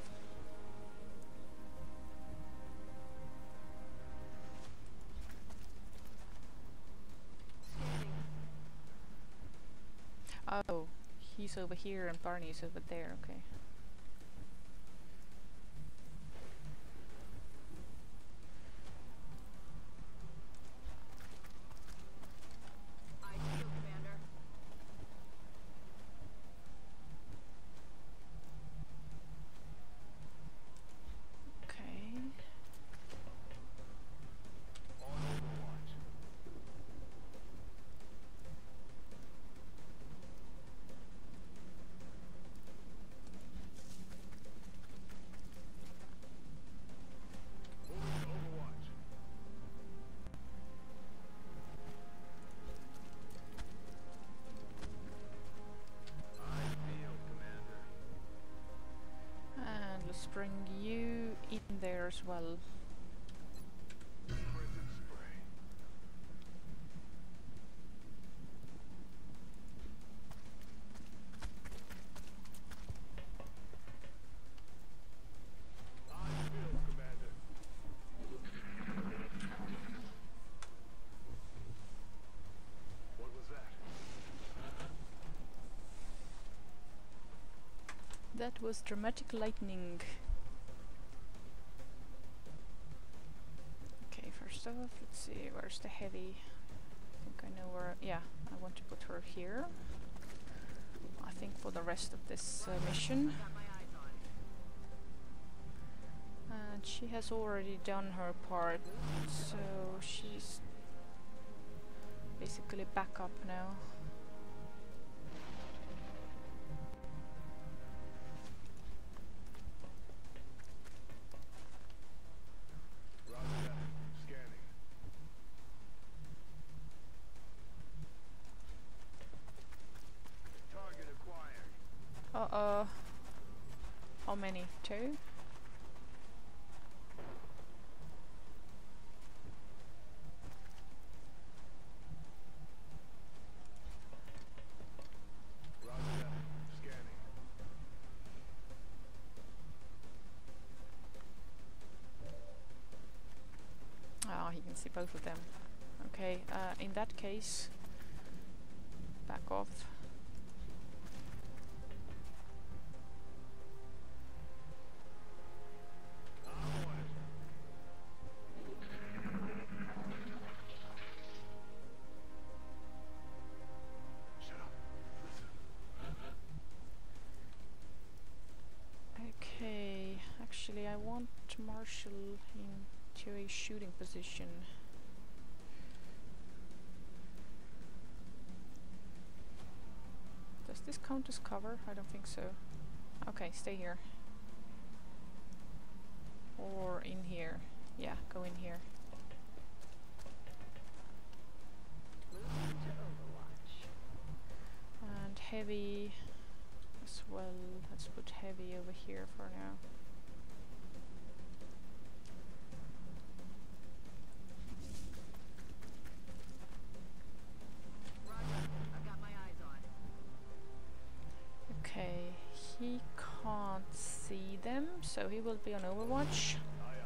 Oh, he's over here and Barney's over there. Okay. I feel, Commander. Okay. On Overwatch. Moving to Overwatch. I feel, Commander. And let's bring you in there as well. Prison spray. I feel, Commander. What was that? That was dramatic lightning. Okay, first off, let's see, where's the heavy? I think I know where. Yeah, I want to put her here. I think for the rest of this uh, mission. Got my eyes on. And she has already done her part, so she's basically back up now. Roger that. Scanning. Target acquired. Uh-oh. How many? Two? Roger that. Scanning. Ah, he can see both of them. Okay, uh, in that case, back off. I'm on it. Shut up. Listen. Okay, actually I want Marshall into a shooting position. Does this count as cover? I don't think so. Okay, stay here. Or in here. Yeah, go in here. Moving to Overwatch. And heavy as well. Let's put heavy over here for now. Roger. I've got my eyes on. Okay, he can't see them, so he will be on Overwatch. Aye, aye.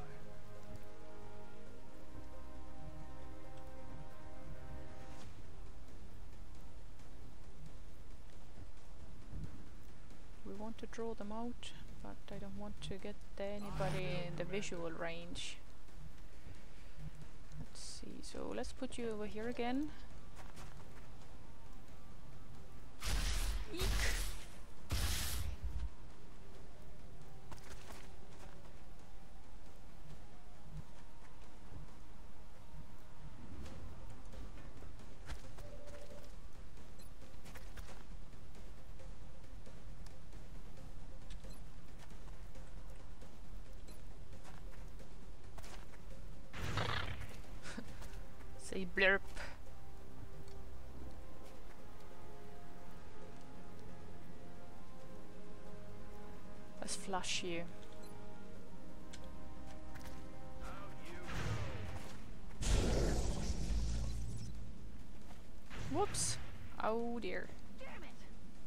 We want to draw them out, but I don't want to get anybody in the visual range. Let's see, so let's put you over here again. Eek. Blurp. Let's flush you. Whoops. Oh dear. Damn it!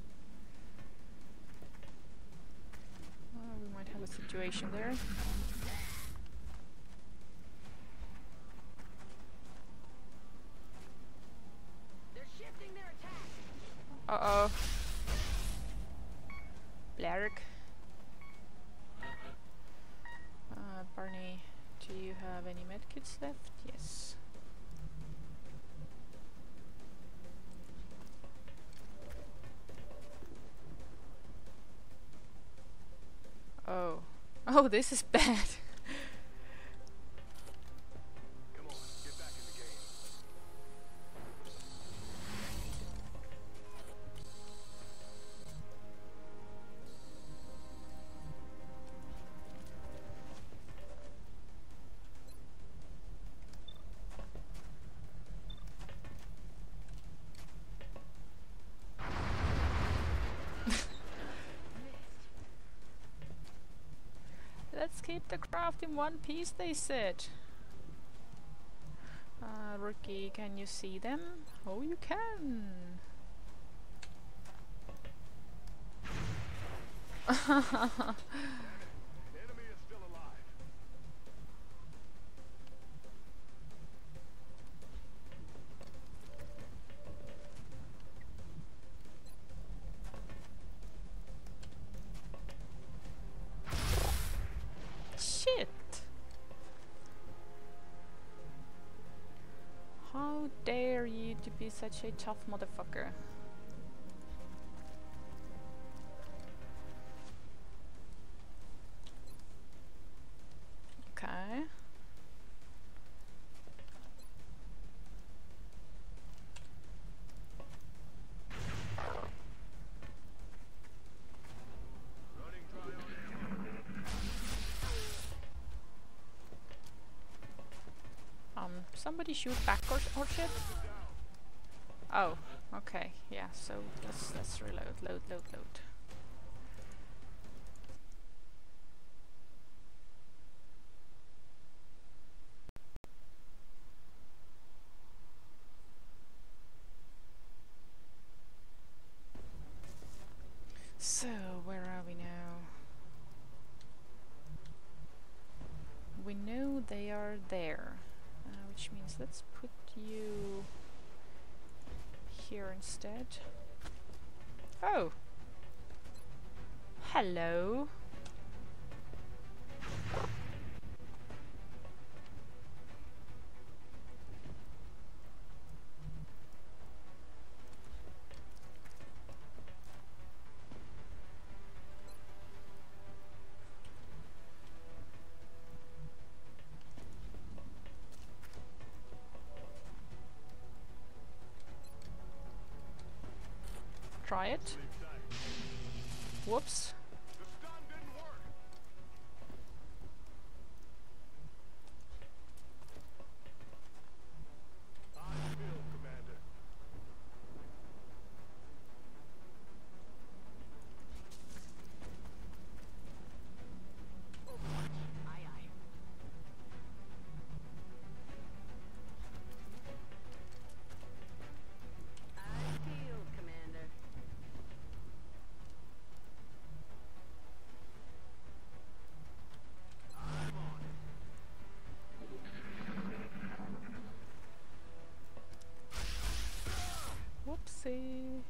Oh, we might have a situation there. They're shifting their attack. Uh-oh. Blarg. Uh, Barney, do you have any medkits left? Yes. Oh. Oh, this is bad. Come on, get back in the game. Let's keep the craft in one piece, they said. Uh, Rookie, can you see them? Oh, you can. Enemy is still alive. Shit! How dare you to be such a tough motherfucker? Okay. Running dry on ammo. Um, somebody shoot back or, or shit? Oh, okay, yeah, so let's, let's reload, load, load, load. So, where are we now? We know they are there, uh, which means let's put you here instead. Oh! Hello! Try it. Whoops. The stun didn't work. I feel, Commander. Aye, aye. I feel, Commander. I'm on it. Whoopsie.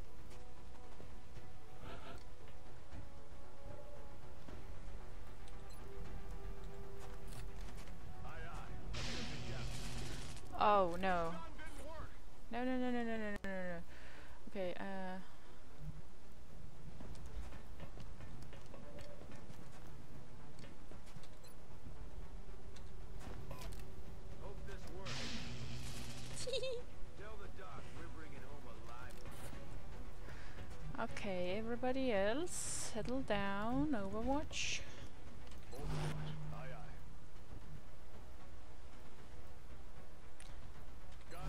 Aye, aye. Yes. Oh no. Stun didn't work. No, no, no, no, no, no, no, no, no. Okay, uh... Hope this works. Tell the doc we're bringing home a live one. Okay, everybody else, settle down, Overwatch. Overwatch. Aye, aye. Got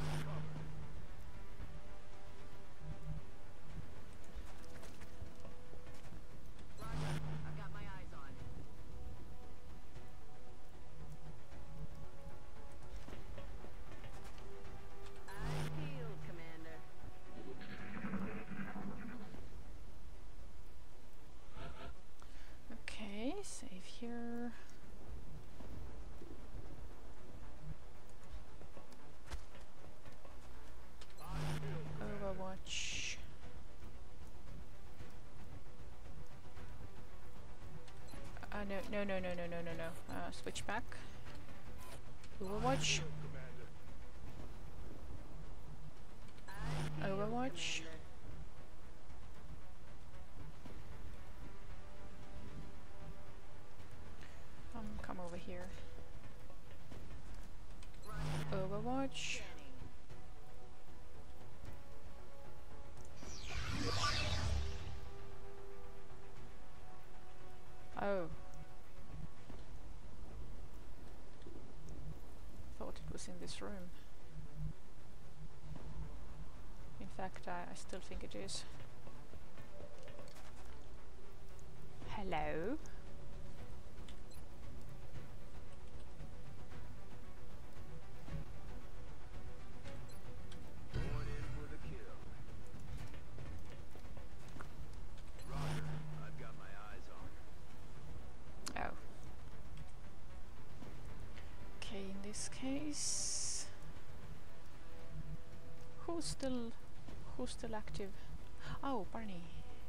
no, no, no, no, no, no, no, no. Uh, switch back. Overwatch. Overwatch. Um, come over here. Overwatch. Oh. Thought it was in this room. In fact, I, I still think it is. Hello? Going in for the kill. Roger, I've got my eyes on her. Oh. Okay, in this case... Who's still... Who's still active? Oh, Barney.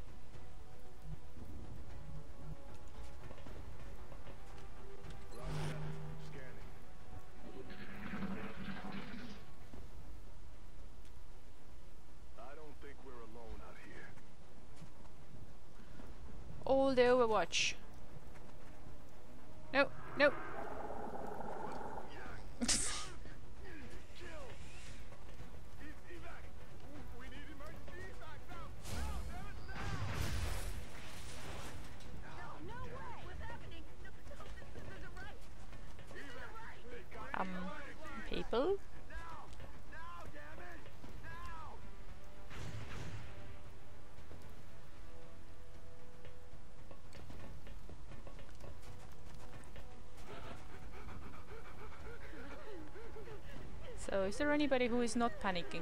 Roger that. Scanning. I don't think we're alone out here. All the Overwatch. No, no. Um, people? So, is there anybody who is not panicking?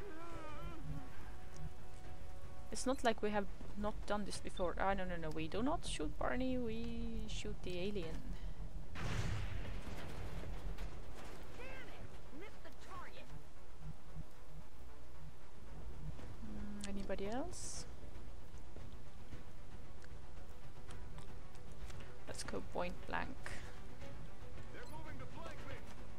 It's not like we have not done this before. Ah, no, no, no, we do not shoot Barney, we shoot the alien. Mm, anybody else? Let's go point blank. They're moving to flank me.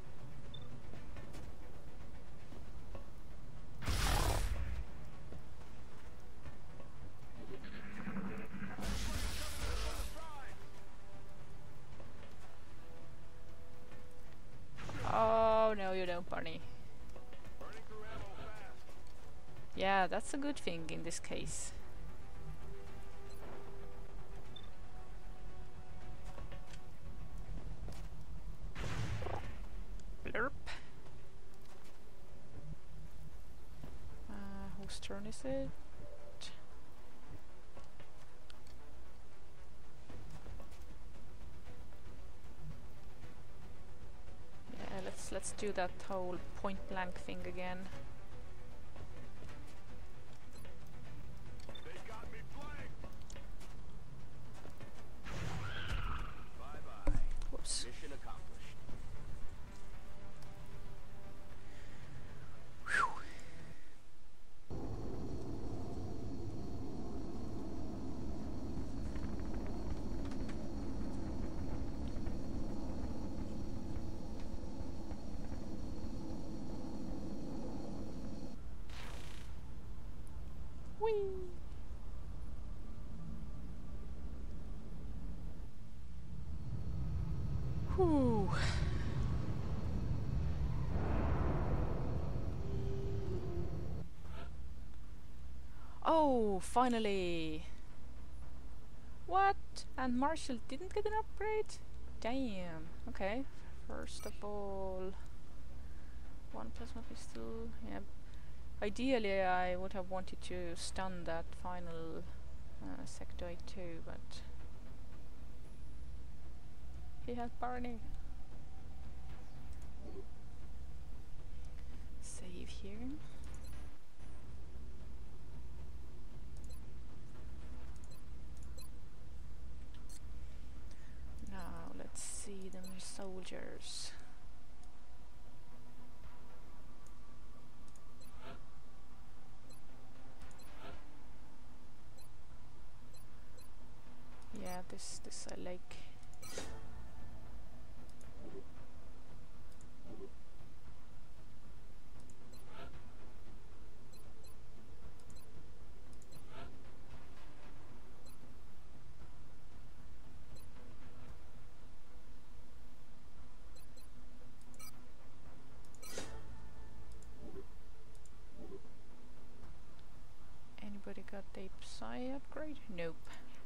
Oh, no, you don't, Barney. Burning through ammo fast. Yeah, that's a good thing in this case. Blurp. Uh, whose turn is it? Yeah, let's let's do that whole point blank thing again. They got me flanked. Bye bye. Whoops. Mission accomplished. Whee! Whew. Oh, finally! What? And Marshall didn't get an upgrade? Damn. Okay. First of all, one plasma pistol. Yeah. Ideally, I would have wanted to stun that final uh, sectoid too, but he had Barney. Save here. Now let's see them soldiers. Yeah, this this I like. Tape psi upgrade? Nope.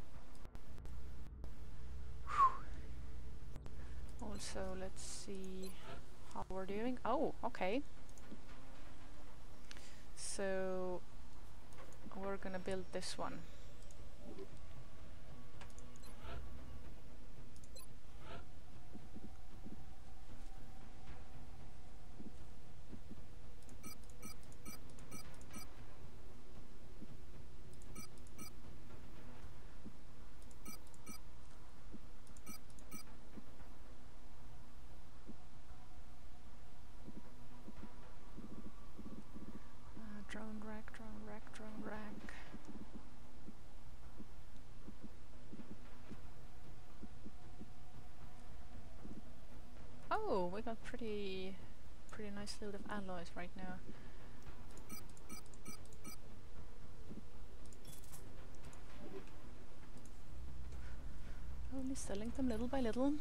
Whew. Also, let's see how we're doing. Oh, okay. So we're gonna build this one. Uh, drone rack, drone rack, drone rack. Oh, we got pretty, pretty nice load of alloys right now. Only selling them little by little.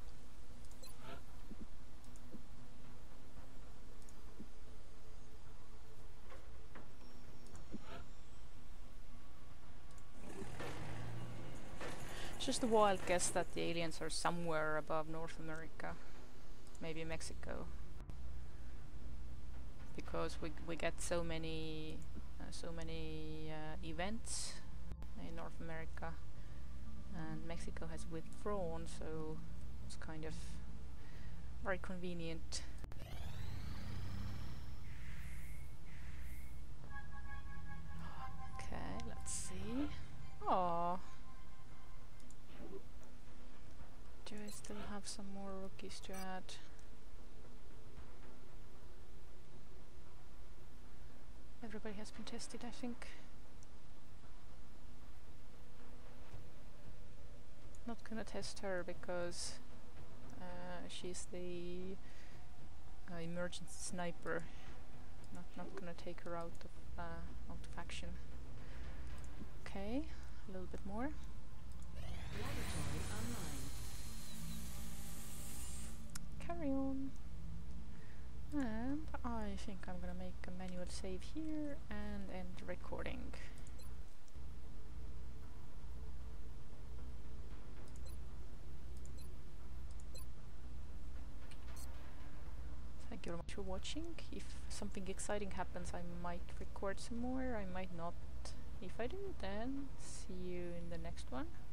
It's just a wild guess that the aliens are somewhere above North America. Maybe Mexico, because we we get so many uh, so many uh, events in North America, and Mexico has withdrawn, so it's kind of very convenient. Okay, let's see. Oh, do I still have some more rookies to add? Everybody has been tested, I think. Not gonna test her because uh, she's the uh, emergency sniper. Not not gonna take her out of uh, out of action. Okay, a little bit more. Laboratory online. Carry on. And I think I'm gonna make a manual save here and end recording. Thank you very much for watching. If something exciting happens, I might record some more, I might not. If I do, then see you in the next one.